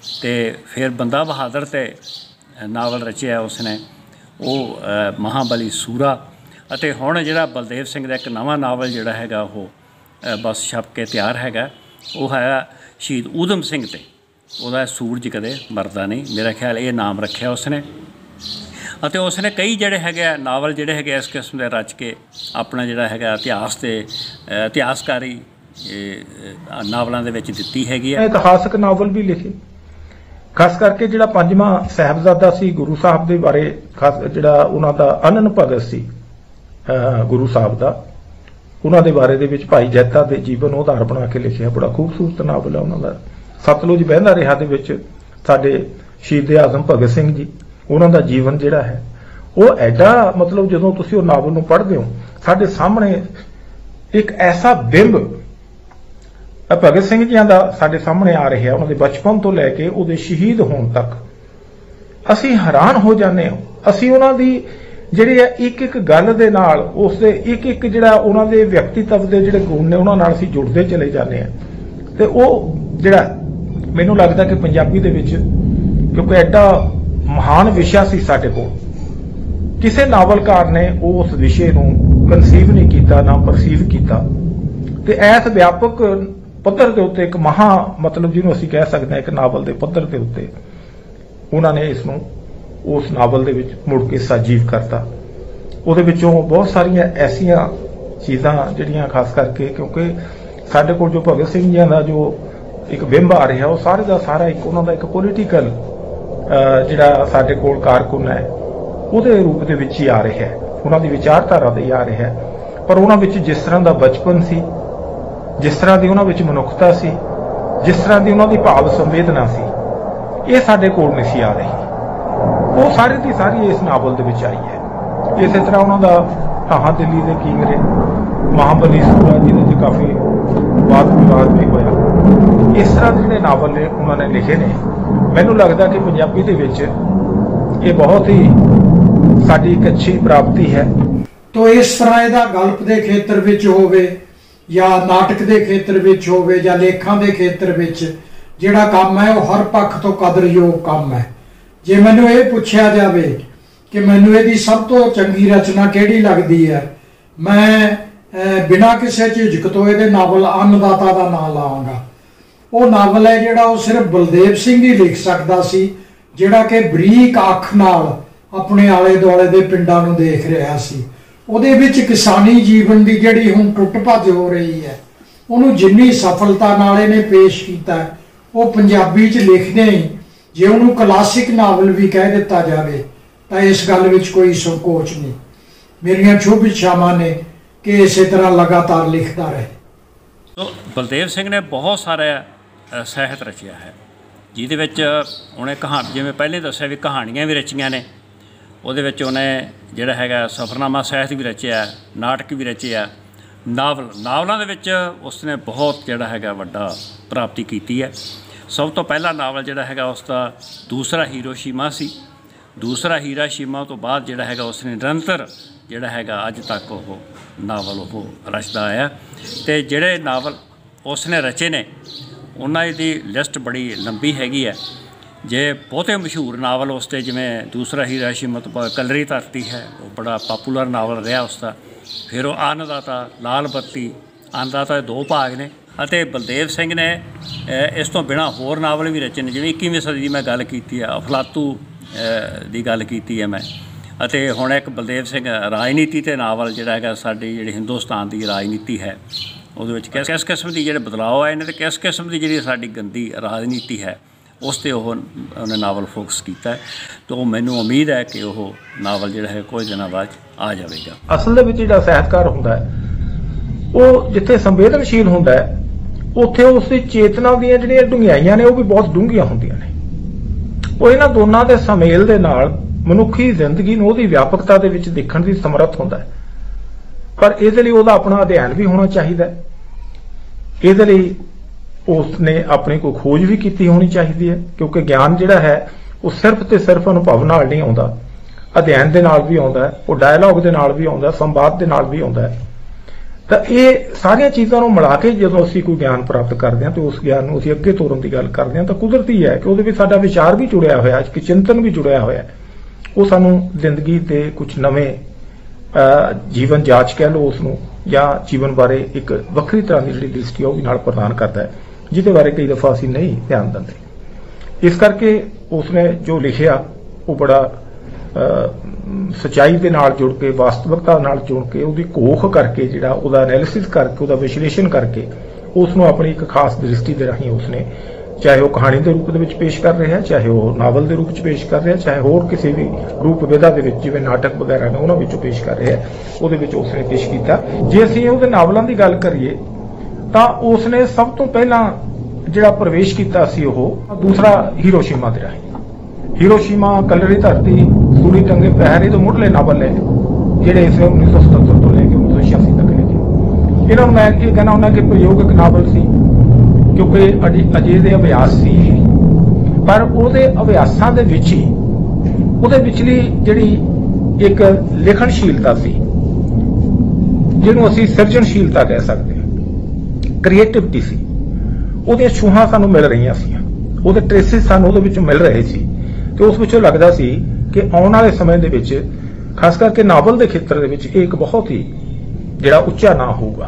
ਤੇ ਫਿਰ ਬੰਦਾ ਬਹਾਦਰ ਤੇ ਨਾਵਲ ਰਚਿਆ ਉਸਨੇ, ਉਹ ਮਹਾਬਲੀ ਸੂਰਾ। ਅਤੇ ਹੁਣ ਜਿਹੜਾ ਬਲਦੇਵ ਸਿੰਘ ਦਾ ਇੱਕ ਨਵਾਂ ਨਾਵਲ ਜਿਹੜਾ ਹੈਗਾ ਉਹ ਬਸ ਛਪ ਕੇ ਤਿਆਰ ਹੈਗਾ, ਉਹ ਹੈ ਸ਼ਹੀਦ ਊਧਮ ਸਿੰਘ ਤੇ ਉਹਦਾ ਸੂਰਜ ਕਦੇ ਮਰਦਾ ਨਹੀਂ, ਮੇਰਾ ਖਿਆਲ ਇਹ ਨਾਮ ਰੱਖਿਆ ਉਸਨੇ। ਅਤੇ ਉਸਨੇ ਕਈ ਜਿਹੜੇ ਹੈਗੇ ਆ ਨਾਵਲ ਜਿਹੜੇ ਹੈਗੇ ਇਸ ਕਿਸਮ ਦੇ ਰਚ ਕੇ ਆਪਣਾ ਜਿਹੜਾ ਹੈਗਾ ਇਤਿਹਾਸ ਤੇ ਇਤਿਹਾਸਕਾਰੀ ਨਾਵਲਾਂ ਦੇ ਵਿੱਚ ਦਿੱਤੀ ਹੈਗੀ ਹੈ। ਇਤਿਹਾਸਕ ਨਾਵਲ ਵੀ ਲਿਖੇ, ਖਾਸ ਕਰਕੇ ਜਿਹੜਾ ਪੰਜਵਾਂ ਸਾਹਿਬਜ਼ਾਦਾ ਸੀ ਗੁਰੂ ਸਾਹਿਬ ਦੇ ਬਾਰੇ, ਖਾਸ ਜਿਹੜਾ ਉਹਨਾਂ ਦਾ ਅਨੰਨ ਭਗਤ ਸੀ ਗੁਰੂ ਸਾਹਿਬ ਦਾ, ਉਹਨਾਂ ਦੇ ਬਾਰੇ ਦੇ ਵਿੱਚ ਭਾਈ ਜੈਤਾ ਦੇ ਜੀਵਨ ਉਧਾਰ ਬਣਾ ਕੇ ਲਿਖਿਆ। ਬੜਾ ਖੂਬਸੂਰਤ ਨਾਵਲ ਹੈ ਉਹਨਾਂ ਦਾ। ਸਤਲੁਜ ਵਹਿੰਦਾ ਰਿਹਾ ਦੇ ਵਿੱਚ ਸਾਡੇ ਸ਼ਹੀਦ ਆਜ਼ਮ ਭਗਤ ਸਿੰਘ ਜੀ, ਉਹਨਾਂ ਦਾ ਜੀਵਨ ਜਿਹੜਾ ਹੈ ਉਹ ਐਡਾ, ਮਤਲਬ ਜਦੋਂ ਤੁਸੀਂ ਉਹ ਨਾਵਲ ਨੂੰ ਪੜ੍ਹਦੇ ਹੋ ਸਾਡੇ ਸਾਹਮਣੇ ਇੱਕ ਐਸਾ ਬਿੰਬ ਭਗਤ ਸਿੰਘ ਜੀਆਂ ਦਾ ਸਾਡੇ ਸਾਹਮਣੇ ਆ ਰਿਹਾ, ਉਹਨਾਂ ਦੇ ਬਚਪਨ ਤੋਂ ਲੈ ਕੇ ਉਹਦੇ ਸ਼ਹੀਦ ਹੋਣ ਤੱਕ। ਅਸੀਂ ਹੈਰਾਨ ਹੋ ਜਾਂਦੇ ਹਾਂ, ਅਸੀਂ ਉਹਨਾਂ ਦੀ ਜਿਹੜੀ ਹੈ ਇੱਕ ਇੱਕ ਗੱਲ ਦੇ ਨਾਲ, ਉਸ ਦੇ ਇੱਕ ਇੱਕ ਜਿਹੜਾ ਉਹਨਾਂ ਦੇ ਵਿਅਕਤੀਤਵ ਦੇ ਜਿਹੜੇ ਗੁਣ ਨੇ ਉਹਨਾਂ ਨਾਲ ਅਸੀਂ ਜੁੜਦੇ ਚਲੇ ਜਾਂਦੇ ਹਾਂ। ਤੇ ਉਹ ਜਿਹੜਾ ਮੈਨੂੰ ਲੱਗਦਾ ਕਿ ਪੰਜਾਬੀ ਦੇ ਵਿੱਚ, ਕਿਉਂਕਿ ਐਡਾ ਮਹਾਨ ਵਿਸ਼ਾ ਸੀ ਸਾਡੇ ਕੋਲ, ਕਿਸੇ ਨਾਵਲਕਾਰ ਨੇ ਉਸ ਵਿਸ਼ੇ ਨੂੰ ਕਨਸੀਵ ਨਹੀਂ ਕੀਤਾ, ਨਾ ਪਰਸੀਵ ਕੀਤਾ। ਤੇ ਐਸ ਵਿਆਪਕ ਪੱਧਰ ਦੇ ਉੱਤੇ ਇੱਕ ਮਹਾ, ਮਤਲਬ ਜਿਹਨੂੰ ਅਸੀਂ ਕਹਿ ਸਕਦੇ ਹਾਂ ਇੱਕ ਨਾਵਲ ਦੇ ਪੱਧਰ ਦੇ ਉੱਤੇ ਉਹਨਾਂ ਨੇ ਇਸ ਨੂੰ ਉਸ ਨਾਵਲ ਦੇ ਵਿੱਚ ਮੁੜ ਕੇ ਸਜੀਵ ਕਰਤਾ। ਉਹਦੇ ਵਿੱਚੋਂ ਬਹੁਤ ਸਾਰੀਆਂ ਐਸੀਆਂ ਚੀਜ਼ਾਂ ਜਿਹੜੀਆਂ ਖਾਸ ਕਰਕੇ, ਕਿਉਂਕਿ ਸਾਡੇ ਕੋਲ ਜੋ ਭਗਤ ਸਿੰਘ ਜੀਆਂ ਦਾ ਜੋ ਇੱਕ ਬਿੰਬ ਆ ਰਿਹਾ ਉਹ ਸਾਰੇ ਦਾ ਸਾਰਾ ਇੱਕ ਉਹਨਾਂ ਦਾ ਇੱਕ ਪੋਲੀਟੀਕਲ ਜਿਹੜਾ ਸਾਡੇ ਕੋਲ ਕਾਰਕੁਨ ਹੈ ਉਹਦੇ ਰੂਪ ਦੇ ਵਿੱਚ ਹੀ ਆ ਰਿਹਾ ਹੈ, ਉਹਨਾਂ ਦੀ ਵਿਚਾਰਧਾਰਾ ਦੇ ਹੀ ਆ ਰਿਹਾ ਹੈ। ਪਰ ਉਹਨਾਂ ਵਿੱਚ ਜਿਸ ਤਰ੍ਹਾਂ ਦਾ ਬਚਪਨ ਸੀ, ਜਿਸ ਤਰ੍ਹਾਂ ਦੀ ਉਹਨਾਂ ਵਿੱਚ ਮਨੁੱਖਤਾ ਸੀ, ਜਿਸ ਤਰ੍ਹਾਂ ਦੀ ਉਹਨਾਂ ਦੀ ਭਾਵ ਸੰਵੇਦਨਾ ਸੀ, ਇਹ ਸਾਡੇ ਕੋਲ ਨਹੀਂ ਸੀ ਆ ਰਹੀ। ਉਹ ਸਾਰੀ ਦੀ ਸਾਰੀ ਇਸ ਨਾਵਲ ਦੇ ਵਿੱਚ ਆਈ ਹੈ। ਇਸੇ ਤਰ੍ਹਾਂ ਉਹਨਾਂ ਦਾ ਹਾਹਾਂ ਦਿੱਲੀ ਦੇ ਕੀਂਗਰੇ, ਮਹਾਬਲੀ ਸੂਰਾ ਜਿਹਦੇ 'ਚ ਕਾਫੀ ਵਾਦ ਵਿਵਾਦ ਵੀ ਹੋਇਆ, ਇਸ ਤਰ੍ਹਾਂ ਦੇ ਜਿਹੜੇ ਨਾਵਲ ਨੇ ਉਹਨਾਂ ਨੇ ਲਿਖੇ ਨੇ। ਮੈਨੂੰ ਲੱਗਦਾ ਕਿ ਪੰਜਾਬੀ ਦੇ ਵਿੱਚ ਇਹ ਬਹੁਤ ਹੀ ਸਾਡੀ ਇੱਕ ਅੱਛੀ ਪ੍ਰਾਪਤੀ ਹੈ। ਤੋ ਇਸ ਤਰ੍ਹਾਂ ਇਹਦਾ ਗਲਪ ਦੇ ਖੇਤਰ ਵਿੱਚ ਹੋਵੇ ਜਾਂ ਨਾਟਕ ਦੇ ਖੇਤਰ ਵਿੱਚ ਹੋਵੇ ਜਾਂ ਲੇਖਾਂ ਦੇ ਖੇਤਰ ਵਿੱਚ ਜਿਹੜਾ ਕੰਮ ਹੈ ਉਹ ਹਰ ਪੱਖ ਤੋਂ ਕਦਰਯੋਗ ਕੰਮ ਹੈ। ਜੇ ਮੈਨੂੰ ਇਹ ਪੁੱਛਿਆ ਜਾਵੇ ਕਿ ਮੈਨੂੰ ਇਹਦੀ ਸਭ ਤੋਂ ਚੰਗੀ ਰਚਨਾ ਕਿਹੜੀ ਲੱਗਦੀ ਹੈ, ਮੈਂ ਬਿਨਾਂ ਕਿਸੇ ਝਿਜਕ ਤੋਂ ਇਹਦੇ ਨਾਵਲ ਅੰਨਦਾਤਾ ਦਾ ਨਾਮ ਲਾਵਾਂਗਾ। ਉਹ ਨਾਵਲ ਹੈ ਜਿਹੜਾ ਉਹ ਸਿਰਫ ਬਲਦੇਵ ਸਿੰਘ ਹੀ ਲਿਖ ਸਕਦਾ ਸੀ, ਜਿਹੜਾ ਕਿ ਬਰੀਕ ਅੱਖ ਨਾਲ ਆਪਣੇ ਆਲੇ ਦੁਆਲੇ ਦੇ ਪਿੰਡਾਂ ਨੂੰ ਦੇਖ ਰਿਹਾ ਸੀ। ਉਹਦੇ ਵਿੱਚ ਕਿਸਾਨੀ ਜੀਵਨ ਦੀ ਜਿਹੜੀ ਹੁਣ ਟੁੱਟ ਭੱਜ ਹੋ ਰਹੀ ਹੈ, ਉਹਨੂੰ ਜਿੰਨੀ ਸਫਲਤਾ ਨਾਲ ਇਹਨੇ ਪੇਸ਼ ਕੀਤਾ ਉਹ ਪੰਜਾਬੀ 'ਚ ਲਿਖਦੇ ਹੀ, ਜੇ ਉਹਨੂੰ ਕਲਾਸਿਕ ਨਾਵਲ ਵੀ ਕਹਿ ਦਿੱਤਾ ਜਾਵੇ ਤਾਂ ਇਸ ਗੱਲ ਵਿੱਚ ਕੋਈ ਸੰਕੋਚ ਨਹੀਂ। ਮੇਰੀਆਂ ਸ਼ੁਭ ਇੱਛਾਵਾਂ ਨੇ ਕਿ ਇਸੇ ਤਰ੍ਹਾਂ ਲਗਾਤਾਰ ਲਿਖਦਾ ਰਹੇ। ਸੋ ਬਲਦੇਵ ਸਿੰਘ ਨੇ ਬਹੁਤ ਸਾਰਾ ਸਾਹਿਤ ਰਚਿਆ ਹੈ, ਜਿਹਦੇ ਵਿੱਚ ਉਹਨੇ ਕਹਾਣੀ, ਜਿਵੇਂ ਪਹਿਲੇ ਦੱਸਿਆ ਵੀ ਕਹਾਣੀਆਂ ਵੀ ਰਚੀਆਂ ਨੇ, ਉਹਦੇ ਵਿੱਚ ਉਹਨੇ ਜਿਹੜਾ ਹੈਗਾ ਸਫ਼ਰਨਾਮਾ ਸਾਹਿਤ ਵੀ ਰਚਿਆ, ਨਾਟਕ ਵੀ ਰਚਿਆ, ਨਾਵਲ ਨਾਵਲਾਂ ਦੇ ਵਿੱਚ ਉਸਨੇ ਬਹੁਤ ਜਿਹੜਾ ਹੈਗਾ ਵੱਡਾ ਪ੍ਰਾਪਤੀ ਕੀਤੀ ਹੈ। ਸਭ ਤੋਂ ਪਹਿਲਾ ਨਾਵਲ ਜਿਹੜਾ ਹੈਗਾ ਉਸ ਦਾ ਦੂਸਰਾ ਹੀਰੋਸ਼ੀਮਾ ਸੀ। ਦੂਸਰਾ ਹੀਰੋਸ਼ੀਮਾ ਤੋਂ ਬਾਅਦ ਜਿਹੜਾ ਹੈਗਾ ਉਸਨੇ ਨਿਰੰਤਰ ਜਿਹੜਾ ਹੈਗਾ ਅੱਜ ਤੱਕ ਉਹ ਨਾਵਲ ਉਹ ਰਚਦਾ ਆਇਆ। ਅਤੇ ਜਿਹੜੇ ਨਾਵਲ ਉਸਨੇ ਰਚੇ ਨੇ ਉਹਨਾਂ ਦੀ ਲਿਸਟ ਬੜੀ ਲੰਬੀ ਹੈਗੀ ਹੈ। ਜੇ ਬਹੁਤੇ ਮਸ਼ਹੂਰ ਨਾਵਲ ਉਸ 'ਤੇ, ਜਿਵੇਂ ਦੂਸਰਾ ਹੀਰੋਸ਼ੀਮਾ ਤੋਂ ਬਾਅਦ ਕਲਰੀ ਧਰਤੀ ਹੈ, ਉਹ ਬੜਾ ਪਾਪੂਲਰ ਨਾਵਲ ਰਿਹਾ ਉਸ ਦਾ। ਫਿਰ ਉਹ ਅੰਨਦਾਤਾ, ਲਾਲ ਬੱਤੀ, ਅੰਨਦਾਤਾ ਦੇ ਦੋ ਭਾਗ ਨੇ। ਅਤੇ ਬਲਦੇਵ ਸਿੰਘ ਨੇ ਇਸ ਤੋਂ ਬਿਨਾਂ ਹੋਰ ਨਾਵਲ ਵੀ ਰਚੇ ਨੇ, ਜਿਵੇਂ ਇੱਕੀਵੀਂ ਸਦੀ ਦੀ ਮੈਂ ਗੱਲ ਕੀਤੀ ਹੈ, ਅਫਲਾਤੂ ਦੀ ਗੱਲ ਕੀਤੀ ਹੈ ਮੈਂ। ਅਤੇ ਹੁਣ ਇੱਕ ਬਲਦੇਵ ਸਿੰਘ ਰਾਜਨੀਤੀ 'ਤੇ ਨਾਵਲ ਜਿਹੜਾ ਹੈਗਾ, ਸਾਡੀ ਜਿਹੜੀ ਹਿੰਦੁਸਤਾਨ ਦੀ ਰਾਜਨੀਤੀ ਹੈ ਉਹਦੇ ਵਿੱਚ ਕਿਸ ਕਿਸ ਕਿਸਮ ਦੀ ਜਿਹੜੇ ਬਦਲਾਅ ਆਏ ਨੇ ਅਤੇ ਕਿਸ ਕਿਸਮ ਦੀ ਜਿਹੜੀ ਸਾਡੀ ਗੰਦੀ ਰਾਜਨੀਤੀ ਹੈ ਉਸ 'ਤੇ ਉਹ ਉਹਨੇ ਨਾਵਲ ਫੋਕਸ ਕੀਤਾ। ਤਾਂ ਮੈਨੂੰ ਉਮੀਦ ਹੈ ਕਿ ਉਹ ਨਾਵਲ ਜਿਹੜਾ ਹੈ ਕੁਝ ਦਿਨਾਂ ਬਾਅਦ ਆ ਜਾਵੇਗਾ। ਅਸਲ ਦੇ ਵਿੱਚ ਜਿਹੜਾ ਸਾਹਿਤਕਾਰ ਹੁੰਦਾ ਹੈ ਉਹ ਜਿੱਥੇ ਸੰਵੇਦਨਸ਼ੀਲ ਹੁੰਦਾ ਹੈ ਉੱਥੇ ਉਸ ਦੀ ਚੇਤਨਾ ਦੀਆਂ ਜਿਹੜੀਆਂ ਡੂੰਘਾਈਆਂ ਨੇ ਉਹ ਵੀ ਬਹੁਤ ਡੂੰਘੀਆਂ ਹੁੰਦੀਆਂ ਨੇ। ਉਹ ਇਹਨਾਂ ਦੋਨਾਂ ਦੇ ਸੁਮੇਲ ਦੇ ਨਾਲ ਮਨੁੱਖੀ ਜ਼ਿੰਦਗੀ ਨੂੰ ਉਹਦੀ ਵਿਆਪਕਤਾ ਦੇ ਵਿੱਚ ਦੇਖਣ ਦੀ ਸਮਰੱਥ ਹੁੰਦਾ ਹੈ। ਪਰ ਇਹਦੇ ਲਈ ਉਹਦਾ ਆਪਣਾ ਅਧਿਐਨ ਵੀ ਹੋਣਾ ਚਾਹੀਦਾ ਹੈ। ਇਹਦੇ ਲਈ ਉਸ ਨੇ ਆਪਣੀ ਕੋਈ ਖੋਜ ਵੀ ਕੀਤੀ ਹੋਣੀ ਚਾਹੀਦੀ ਹੈ, ਕਿਉਂਕਿ ਗਿਆਨ ਜਿਹੜਾ ਹੈ ਉਹ ਸਿਰਫ ਤੇ ਸਿਰਫ ਅਨੁਭਵ ਨਾਲ ਨਹੀਂ ਆਉਂਦਾ, ਅਧਿਐਨ ਦੇ ਨਾਲ ਵੀ ਆਉਂਦਾ ਹੈ, ਉਹ ਡਾਇਲੌਗ ਦੇ ਨਾਲ ਵੀ ਆਉਂਦਾ, ਸੰਵਾਦ ਦੇ ਨਾਲ ਵੀ ਆਉਂਦਾ ਹੈ। ਤਾਂ ਇਹ ਸਾਰੀਆਂ ਚੀਜ਼ਾਂ ਨੂੰ ਮਿਲਾ ਕੇ ਜਦੋਂ ਅਸੀਂ ਕੋਈ ਗਿਆਨ ਪ੍ਰਾਪਤ ਕਰਦੇ ਹਾਂ ਤੇ ਉਸ ਗਿਆਨ ਨੂੰ ਅਸੀਂ ਅੱਗੇ ਤੋਰਨ ਦੀ ਗੱਲ ਕਰਦੇ ਹਾਂ ਤਾਂ ਕੁਦਰਤੀ ਹੈ ਕਿ ਉਹਦੇ ਵਿੱਚ ਸਾਡਾ ਵਿਚਾਰ ਵੀ ਜੁੜਿਆ ਹੋਇਆ ਹੈ, ਚਿੰਤਨ ਵੀ ਜੁੜਿਆ ਹੋਇਆ ਹੈ। ਉਹ ਸਾਨੂੰ ਜ਼ਿੰਦਗੀ ਦੇ ਕੁਝ ਨਵੇਂ ਜੀਵਨ ਜਾਂਚ ਕਹਿ ਲਓ ਉਸ ਨੂੰ, ਜਾਂ ਜੀਵਨ ਬਾਰੇ ਇੱਕ ਵੱਖਰੀ ਤਰ੍ਹਾਂ ਦੀ ਜਿਹੜੀ ਦ੍ਰਿਸ਼ਟੀ ਉਹ ਵੀ ਨਾਲ ਪ੍ਰਦਾਨ ਕਰਦਾ ਹੈ, ਜਿਹਦੇ ਬਾਰੇ ਕਈ ਦਫਾ ਅਸੀਂ ਨਹੀਂ ਧਿਆਨ ਦਿੰਦੇ। ਇਸ ਕਰਕੇ ਉਸਨੇ ਜੋ ਲਿਖਿਆ ਉਹ ਬੜਾ ਸਚਾਈ ਦੇ ਨਾਲ ਜੁੜ ਕੇ, ਵਾਸਤਵਿਕਤਾ ਨਾਲ ਜੁੜ ਕੇ, ਉਹਦੀ ਘੋਖ ਕਰਕੇ, ਜਿਹੜਾ ਉਹਦਾ ਐਨਾਲਿਸਿਸ ਕਰਕੇ, ਉਹਦਾ ਵਿਸ਼ਲੇਸ਼ਣ ਕਰਕੇ ਉਸ ਨੂੰ ਆਪਣੀ ਇੱਕ ਖਾਸ ਦ੍ਰਿਸ਼ਟੀ ਦੇ ਰਾਹੀਂ ਉਸਨੇ, ਚਾਹੇ ਉਹ ਕਹਾਣੀ ਦੇ ਰੂਪ ਦੇ ਵਿੱਚ ਪੇਸ਼ ਕਰ ਰਿਹਾ, ਚਾਹੇ ਉਹ ਨਾਵਲ ਦੇ ਰੂਪ ਵਿੱਚ ਪੇਸ਼ ਕਰ ਰਿਹਾ, ਚਾਹੇ ਹੋਰ ਕਿਸੇ ਵੀ ਰੂਪ ਵਿਧਾ ਦੇ ਵਿੱਚ ਜਿਵੇਂ ਨਾਟਕ ਵਗੈਰਾ ਨੇ ਉਹਨਾਂ ਵਿੱਚੋਂ ਪੇਸ਼ ਕਰ ਰਿਹਾ, ਉਹਦੇ ਵਿੱਚ ਉਸਨੇ ਪੇਸ਼ ਕੀਤਾ। ਜੇ ਅਸੀਂ ਉਹਦੇ ਨਾਵਲਾਂ ਦੀ ਗੱਲ ਕਰੀਏ ਤਾਂ ਉਸਨੇ ਸਭ ਤੋਂ ਪਹਿਲਾਂ ਜਿਹੜਾ ਪ੍ਰਵੇਸ਼ ਕੀਤਾ ਸੀ ਉਹ ਦੂਸਰਾ ਹੀਰੋਸ਼ੀਮਾ ਦੇ ਰਾਹੀਂ। ਹੀਰੋਸ਼ੀਮਾ, ਕਲਰੀ ਧਰਤੀ, ਸੂਰੀ ਟੰਗੇ ਪਹਿਰੇ ਤੋਂ ਮੁੱਢਲੇ ਨਾਵਲ ਨੇ ਜਿਹੜੇ ਇਸ ਉੱਨੀ ਸੌ ਸਤੱਤਰ ਤੋਂ ਲੈ ਕੇ ਉੱਨੀ ਸੌ ਛਿਆਸੀ ਤੱਕ ਲਿਖੇ। ਇਹਨਾਂ ਨੂੰ ਮੈਂ ਇਹ ਕਹਿਣਾ ਹੁੰਦਾ ਕਿ ਪ੍ਰਯੋਗਿਕ ਨਾਵਲ ਸੀ, ਕਿਉਂਕਿ ਅਜੇ ਦੇ ਅਭਿਆਸ ਸੀ, ਪਰ ਉਹਦੇ ਅਭਿਆਸਾਂ ਦੇ ਵਿੱਚ ਹੀ ਉਹਦੇ ਵਿਚਲੀ ਜਿਹੜੀ ਇੱਕ ਲਿਖਣਸ਼ੀਲਤਾ ਸੀ, ਜਿਹਨੂੰ ਅਸੀਂ ਸਿਰਜਣਸ਼ੀਲਤਾ ਕਹਿ ਸਕਦੇ ਹਾਂ, ਕ੍ਰੀਏਟਿਵਿਟੀ ਸੀ, ਉਹਦੀਆਂ ਛੂਹਾਂ ਸਾਨੂੰ ਮਿਲ ਰਹੀਆਂ ਸੀ, ਉਹਦੇ ਟ੍ਰੇਸਿਸ ਸਾਨੂੰ ਉਹਦੇ ਵਿੱਚੋਂ ਮਿਲ ਰਹੇ ਸੀ ਤੇ ਉਸ ਵਿੱਚੋਂ ਲੱਗਦਾ ਸੀ ਕਿ ਆਉਣ ਵਾਲੇ ਸਮੇਂ ਦੇ ਵਿੱਚ ਖਾਸ ਕਰਕੇ ਨਾਵਲ ਦੇ ਖੇਤਰ ਦੇ ਵਿੱਚ ਇਹ ਇੱਕ ਬਹੁਤ ਹੀ ਜਿਹੜਾ ਉੱਚਾ ਨਾਂ ਹੋਊਗਾ।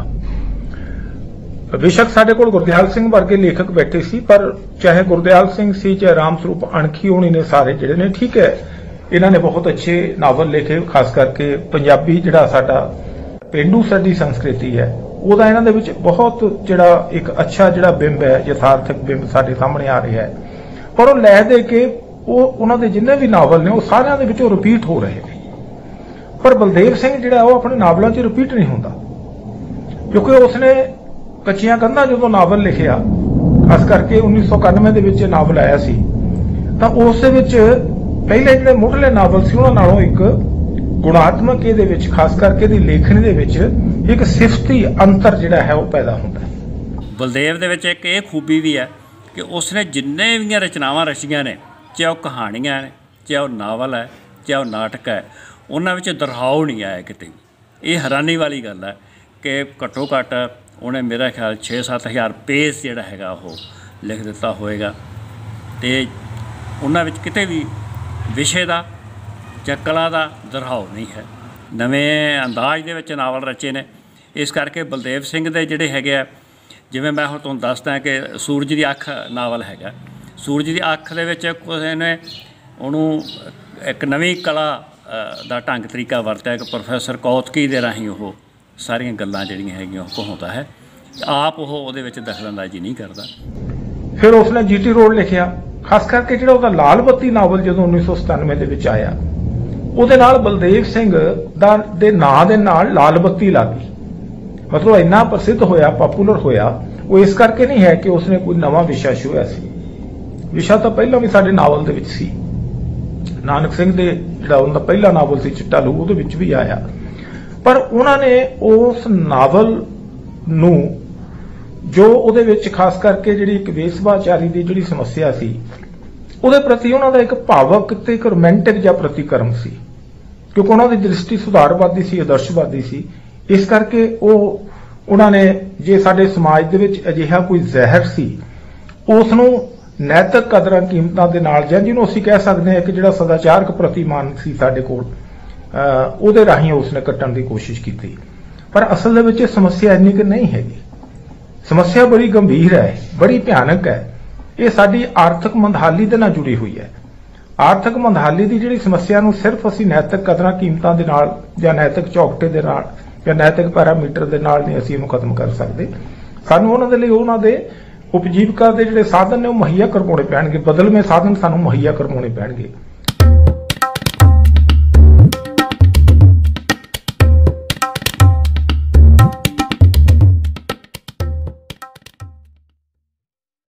ਬੇਸ਼ੱਕ ਸਾਡੇ ਕੋਲ ਗੁਰਦਿਆਲ ਸਿੰਘ ਵਰਗੇ ਲੇਖਕ ਬੈਠੇ ਸੀ, ਪਰ ਚਾਹੇ ਗੁਰਦਿਆਲ ਸਿੰਘ ਸੀ, ਚਾਹੇ ਰਾਮ ਸਰੂਪ ਅਣਖੀ ਹੋਣੀ ਨੇ, ਸਾਰੇ ਜਿਹੜੇ ਨੇ, ਠੀਕ ਹੈ, ਇਹਨਾਂ ਨੇ ਬਹੁਤ ਅੱਛੇ ਨਾਵਲ ਲਿਖੇ। ਖਾਸ ਕਰਕੇ ਪੰਜਾਬੀ ਜਿਹੜਾ ਸਾਡਾ ਪੇਂਡੂ ਸਾਡੀ ਸੰਸਕ੍ਰਿਤੀ ਹੈ, ਉਹਦਾ ਇਹਨਾਂ ਦੇ ਵਿੱਚ ਬਹੁਤ ਜਿਹੜਾ ਇੱਕ ਅੱਛਾ ਜਿਹੜਾ ਬਿੰਬ ਹੈ, ਯਥਾਰਥਕ ਬਿੰਬ ਸਾਡੇ ਸਾਹਮਣੇ ਆ ਰਿਹਾ ਹੈ। ਪਰ ਉਹ ਲੈ ਦੇ ਕੇ ਉਹ ਉਹਨਾਂ ਦੇ ਜਿੰਨੇ ਵੀ ਨਾਵਲ ਨੇ ਉਹ ਸਾਰਿਆਂ ਦੇ ਵਿੱਚੋਂ ਰਿਪੀਟ ਹੋ ਰਹੇ ਨੇ। ਪਰ ਬਲਦੇਵ ਸਿੰਘ ਜਿਹੜਾ ਉਹ ਆਪਣੇ ਨਾਵਲਾਂ 'ਚ ਰਿਪੀਟ ਨਹੀਂ ਹੁੰਦਾ, ਕਿਉਂਕਿ ਉਸਨੇ ਕੱਚੀਆਂ ਕੰਧਾਂ ਜਦੋਂ ਨਾਵਲ ਲਿਖਿਆ, ਖਾਸ ਕਰਕੇ ਉੱਨੀ ਸੌ ਇਕਾਨਵੇਂ ਦੇ ਵਿੱਚ ਨਾਵਲ ਆਇਆ ਸੀ, ਤਾਂ ਉਸ ਦੇ ਵਿੱਚ ਪਹਿਲੇ ਜਿਹੜੇ ਮੁੱਢਲੇ ਨਾਵਲ ਸੀ ਉਹਨਾਂ ਨਾਲੋਂ ਇੱਕ ਗੁਣਾਤਮਕ ਇਹਦੇ ਵਿੱਚ, ਖਾਸ ਕਰਕੇ ਦੀ ਲੇਖਣੀ ਦੇ ਵਿੱਚ ਇੱਕ ਸਿਫਤੀ ਅੰਤਰ ਜਿਹੜਾ ਹੈ ਉਹ ਪੈਦਾ ਹੁੰਦਾ ਹੈ। ਬਲਦੇਵ ਦੇ ਵਿੱਚ ਇੱਕ ਇਹ ਖੂਬੀ ਵੀ ਹੈ ਕਿ ਉਸਨੇ ਜਿੰਨੇ ਵੀ ਰਚਨਾਵਾਂ ਰਚੀਆਂ ਨੇ, ਚਾਹੇ ਉਹ ਕਹਾਣੀਆਂ ਨੇ, ਚਾਹੇ ਉਹ ਨਾਵਲ ਹੈ, ਚਾਹੇ ਉਹ ਨਾਟਕ ਹੈ, ਉਹਨਾਂ ਵਿੱਚ ਦੁਹਰਾਓ ਨਹੀਂ ਆਇਆ ਕਿਤੇ ਵੀ। ਇਹ ਹੈਰਾਨੀ ਵਾਲੀ ਗੱਲ ਹੈ ਕਿ ਘੱਟੋ ਘੱਟ ਉਹਨੇ ਮੇਰਾ ਖਿਆਲ ਛੇ ਸੱਤ ਹਜ਼ਾਰ ਪੇਜ ਜਿਹੜਾ ਹੈਗਾ ਉਹ ਲਿਖ ਦਿੱਤਾ ਹੋਏਗਾ, ਅਤੇ ਉਹਨਾਂ ਵਿੱਚ ਕਿਤੇ ਵੀ ਵਿਸ਼ੇ ਦਾ ਜਾਂ ਕਲਾ ਦਾ ਦੁਹਰਾਓ ਨਹੀਂ ਹੈ। ਨਵੇਂ ਅੰਦਾਜ਼ ਦੇ ਵਿੱਚ ਨਾਵਲ ਰਚੇ ਨੇ। ਇਸ ਕਰਕੇ ਬਲਦੇਵ ਸਿੰਘ ਦੇ ਜਿਹੜੇ ਹੈਗੇ ਆ, ਜਿਵੇਂ ਮੈਂ ਹੁਣ ਤੁਹਾਨੂੰ ਦੱਸਦਾ ਕਿ ਸੂਰਜ ਦੀ ਅੱਖ ਨਾਵਲ ਹੈਗਾ। ਸੂਰਜ ਦੀ ਅੱਖ ਦੇ ਵਿੱਚ ਕਿਸੇ ਨੇ ਉਹਨੂੰ ਇੱਕ ਨਵੀਂ ਕਲਾ ਦਾ ਢੰਗ ਤਰੀਕਾ ਵਰਤਿਆ ਕਿ ਪ੍ਰੋਫੈਸਰ ਕੌਤਕੀ ਦੇ ਰਾਹੀਂ ਉਹ ਸਾਰੀਆਂ ਗੱਲਾਂ ਜਿਹੜੀਆਂ ਹੈਗੀਆਂ ਉਹ ਕਹਾਉਂਦਾ ਹੈ, ਆਪ ਉਹ ਉਹਦੇ ਵਿੱਚ ਦਖਲਅੰਦਾਜ਼ੀ ਨਹੀਂ ਕਰਦਾ। ਫਿਰ ਉਸਨੇ ਜੀਟੀ ਰੋਡ ਲਿਖਿਆ। ਖਾਸ ਕਰਕੇ ਜਿਹੜਾ ਉਹਦਾ ਲਾਲ ਬੱਤੀ ਨਾਵਲ ਜਦੋਂ ਉੱਨੀ ਸੌ ਸਤਾਨਵੇਂ ਦੇ ਵਿੱਚ ਆਇਆ, ਉਹਦੇ ਨਾਲ ਬਲਦੇਵ ਸਿੰਘ ਦਾ ਦੇ ਨਾਂ ਦੇ ਨਾਲ ਲਾਲ ਬੱਤੀ ਲੱਗ ਗਈ। ਮਤਲਬ ਇੰਨਾ ਪ੍ਰਸਿੱਧ ਹੋਇਆ, ਪਾਪੂਲਰ ਹੋਇਆ। ਉਹ ਇਸ ਕਰਕੇ ਨਹੀਂ ਹੈ ਕਿ ਉਸਨੇ ਕੋਈ ਨਵਾਂ ਵਿਸ਼ਾ ਛੂਹਿਆ ਸੀ, ਵਿਸ਼ਾ ਤਾਂ ਪਹਿਲਾਂ ਵੀ ਸਾਡੇ ਨਾਵਲ ਦੇ ਵਿੱਚ ਸੀ। ਨਾਨਕ ਸਿੰਘ ਦੇ ਜਿਹੜਾ ਉਹਨਾਂ ਦਾ ਪਹਿਲਾ ਨਾਵਲ ਸੀ ਚਿੱਟਾ ਲਹੂ, ਉਹਦੇ ਵਿੱਚ ਵੀ ਆਇਆ। ਪਰ ਉਹਨਾਂ ਨੇ ਉਸ ਨਾਵਲ ਨੂੰ ਜੋ ਉਹਦੇ ਵਿੱਚ ਖਾਸ ਕਰਕੇ ਜਿਹੜੀ ਇੱਕ ਵੇਸਵਾਚਾਰੀ ਦੀ ਜਿਹੜੀ ਸਮੱਸਿਆ ਸੀ, ਉਹਦੇ ਪ੍ਰਤੀ ਉਹਨਾਂ ਦਾ ਇੱਕ ਭਾਵਕ ਤੇ ਇੱਕ ਰੋਮਾਂਟਿਕ ਜਿਹਾ ਪ੍ਰਤੀਕਰਮ ਸੀ, ਕਿਉਂਕਿ ਉਹਨਾਂ ਦੀ ਦ੍ਰਿਸ਼ਟੀ ਸੁਧਾਰਵਾਦੀ ਸੀ, ਆਦਰਸ਼ਵਾਦੀ ਸੀ। ਇਸ ਕਰਕੇ ਉਹ ਉਹਨਾਂ ਨੇ ਜੇ ਸਾਡੇ ਸਮਾਜ ਦੇ ਵਿੱਚ ਅਜਿਹਾ ਕੋਈ ਜ਼ਹਿਰ ਸੀ, ਉਸ ਨੂੰ ਨੈਤਿਕ ਕਦਰਾਂ ਕੀਮਤਾਂ ਦੇ ਨਾਲ, ਜਾਂ ਜਿਹਨੂੰ ਅਸੀਂ ਕਹਿ ਸਕਦੇ ਹਾਂ ਕਿ ਜਿਹੜਾ ਸਦਾਚਾਰਕ ਪ੍ਰਤੀਮਾਨ ਸੀ ਸਾਡੇ ਕੋਲ, ਉਹਦੇ ਰਾਹੀਂ ਉਸਨੇ ਕੱਟਣ ਦੀ ਕੋਸ਼ਿਸ਼ ਕੀਤੀ। ਪਰ ਅਸਲ ਦੇ ਵਿੱਚ ਇਹ ਸਮੱਸਿਆ ਇੰਨੀ ਕਿ ਨਹੀਂ ਹੈਗੀ। ਸਮੱਸਿਆ ਬੜੀ ਗੰਭੀਰ ਹੈ, ਬੜੀ ਭਿਆਨਕ ਹੈ। ਇਹ ਸਾਡੀ ਆਰਥਿਕ ਮੰਦਹਾਲੀ ਦੇ ਨਾਲ ਜੁੜੀ ਹੋਈ ਹੈ। ਆਰਥਿਕ ਮੰਦਹਾਲੀ ਦੀ ਜਿਹੜੀ ਸਮੱਸਿਆ ਨੂੰ ਸਿਰਫ ਅਸੀਂ ਨੈਤਿਕ ਕਦਰਾਂ ਕੀਮਤਾਂ ਦੇ ਨਾਲ ਜਾਂ ਨੈਤਿਕ ਚੌਕਟੇ ਦੇ ਨਾਲ ਜਾਂ ਨੈਤਿਕ ਪੈਰਾਮੀਟਰ ਦੇ ਨਾਲ ਨਹੀਂ ਅਸੀਂ ਇਹਨੂੰ ਖਤਮ ਕਰ ਸਕਦੇ। ਸਾਨੂੰ ਉਹਨਾਂ ਦੇ ਲਈ ਉਹਨਾਂ ਦੇ ਉਪਜੀਵਕਾ ਦੇ ਜਿਹੜੇ ਸਾਧਨ ਨੇ ਉਹ ਮੁਹੱਈਆ ਕਰਵਾਉਣੇ ਪੈਣਗੇ, ਬਦਲਵੇਂ ਸਾਧਨ ਸਾਨੂੰ ਮੁਹੱਈਆ ਕਰਵਾਉਣੇ ਪੈਣਗੇ।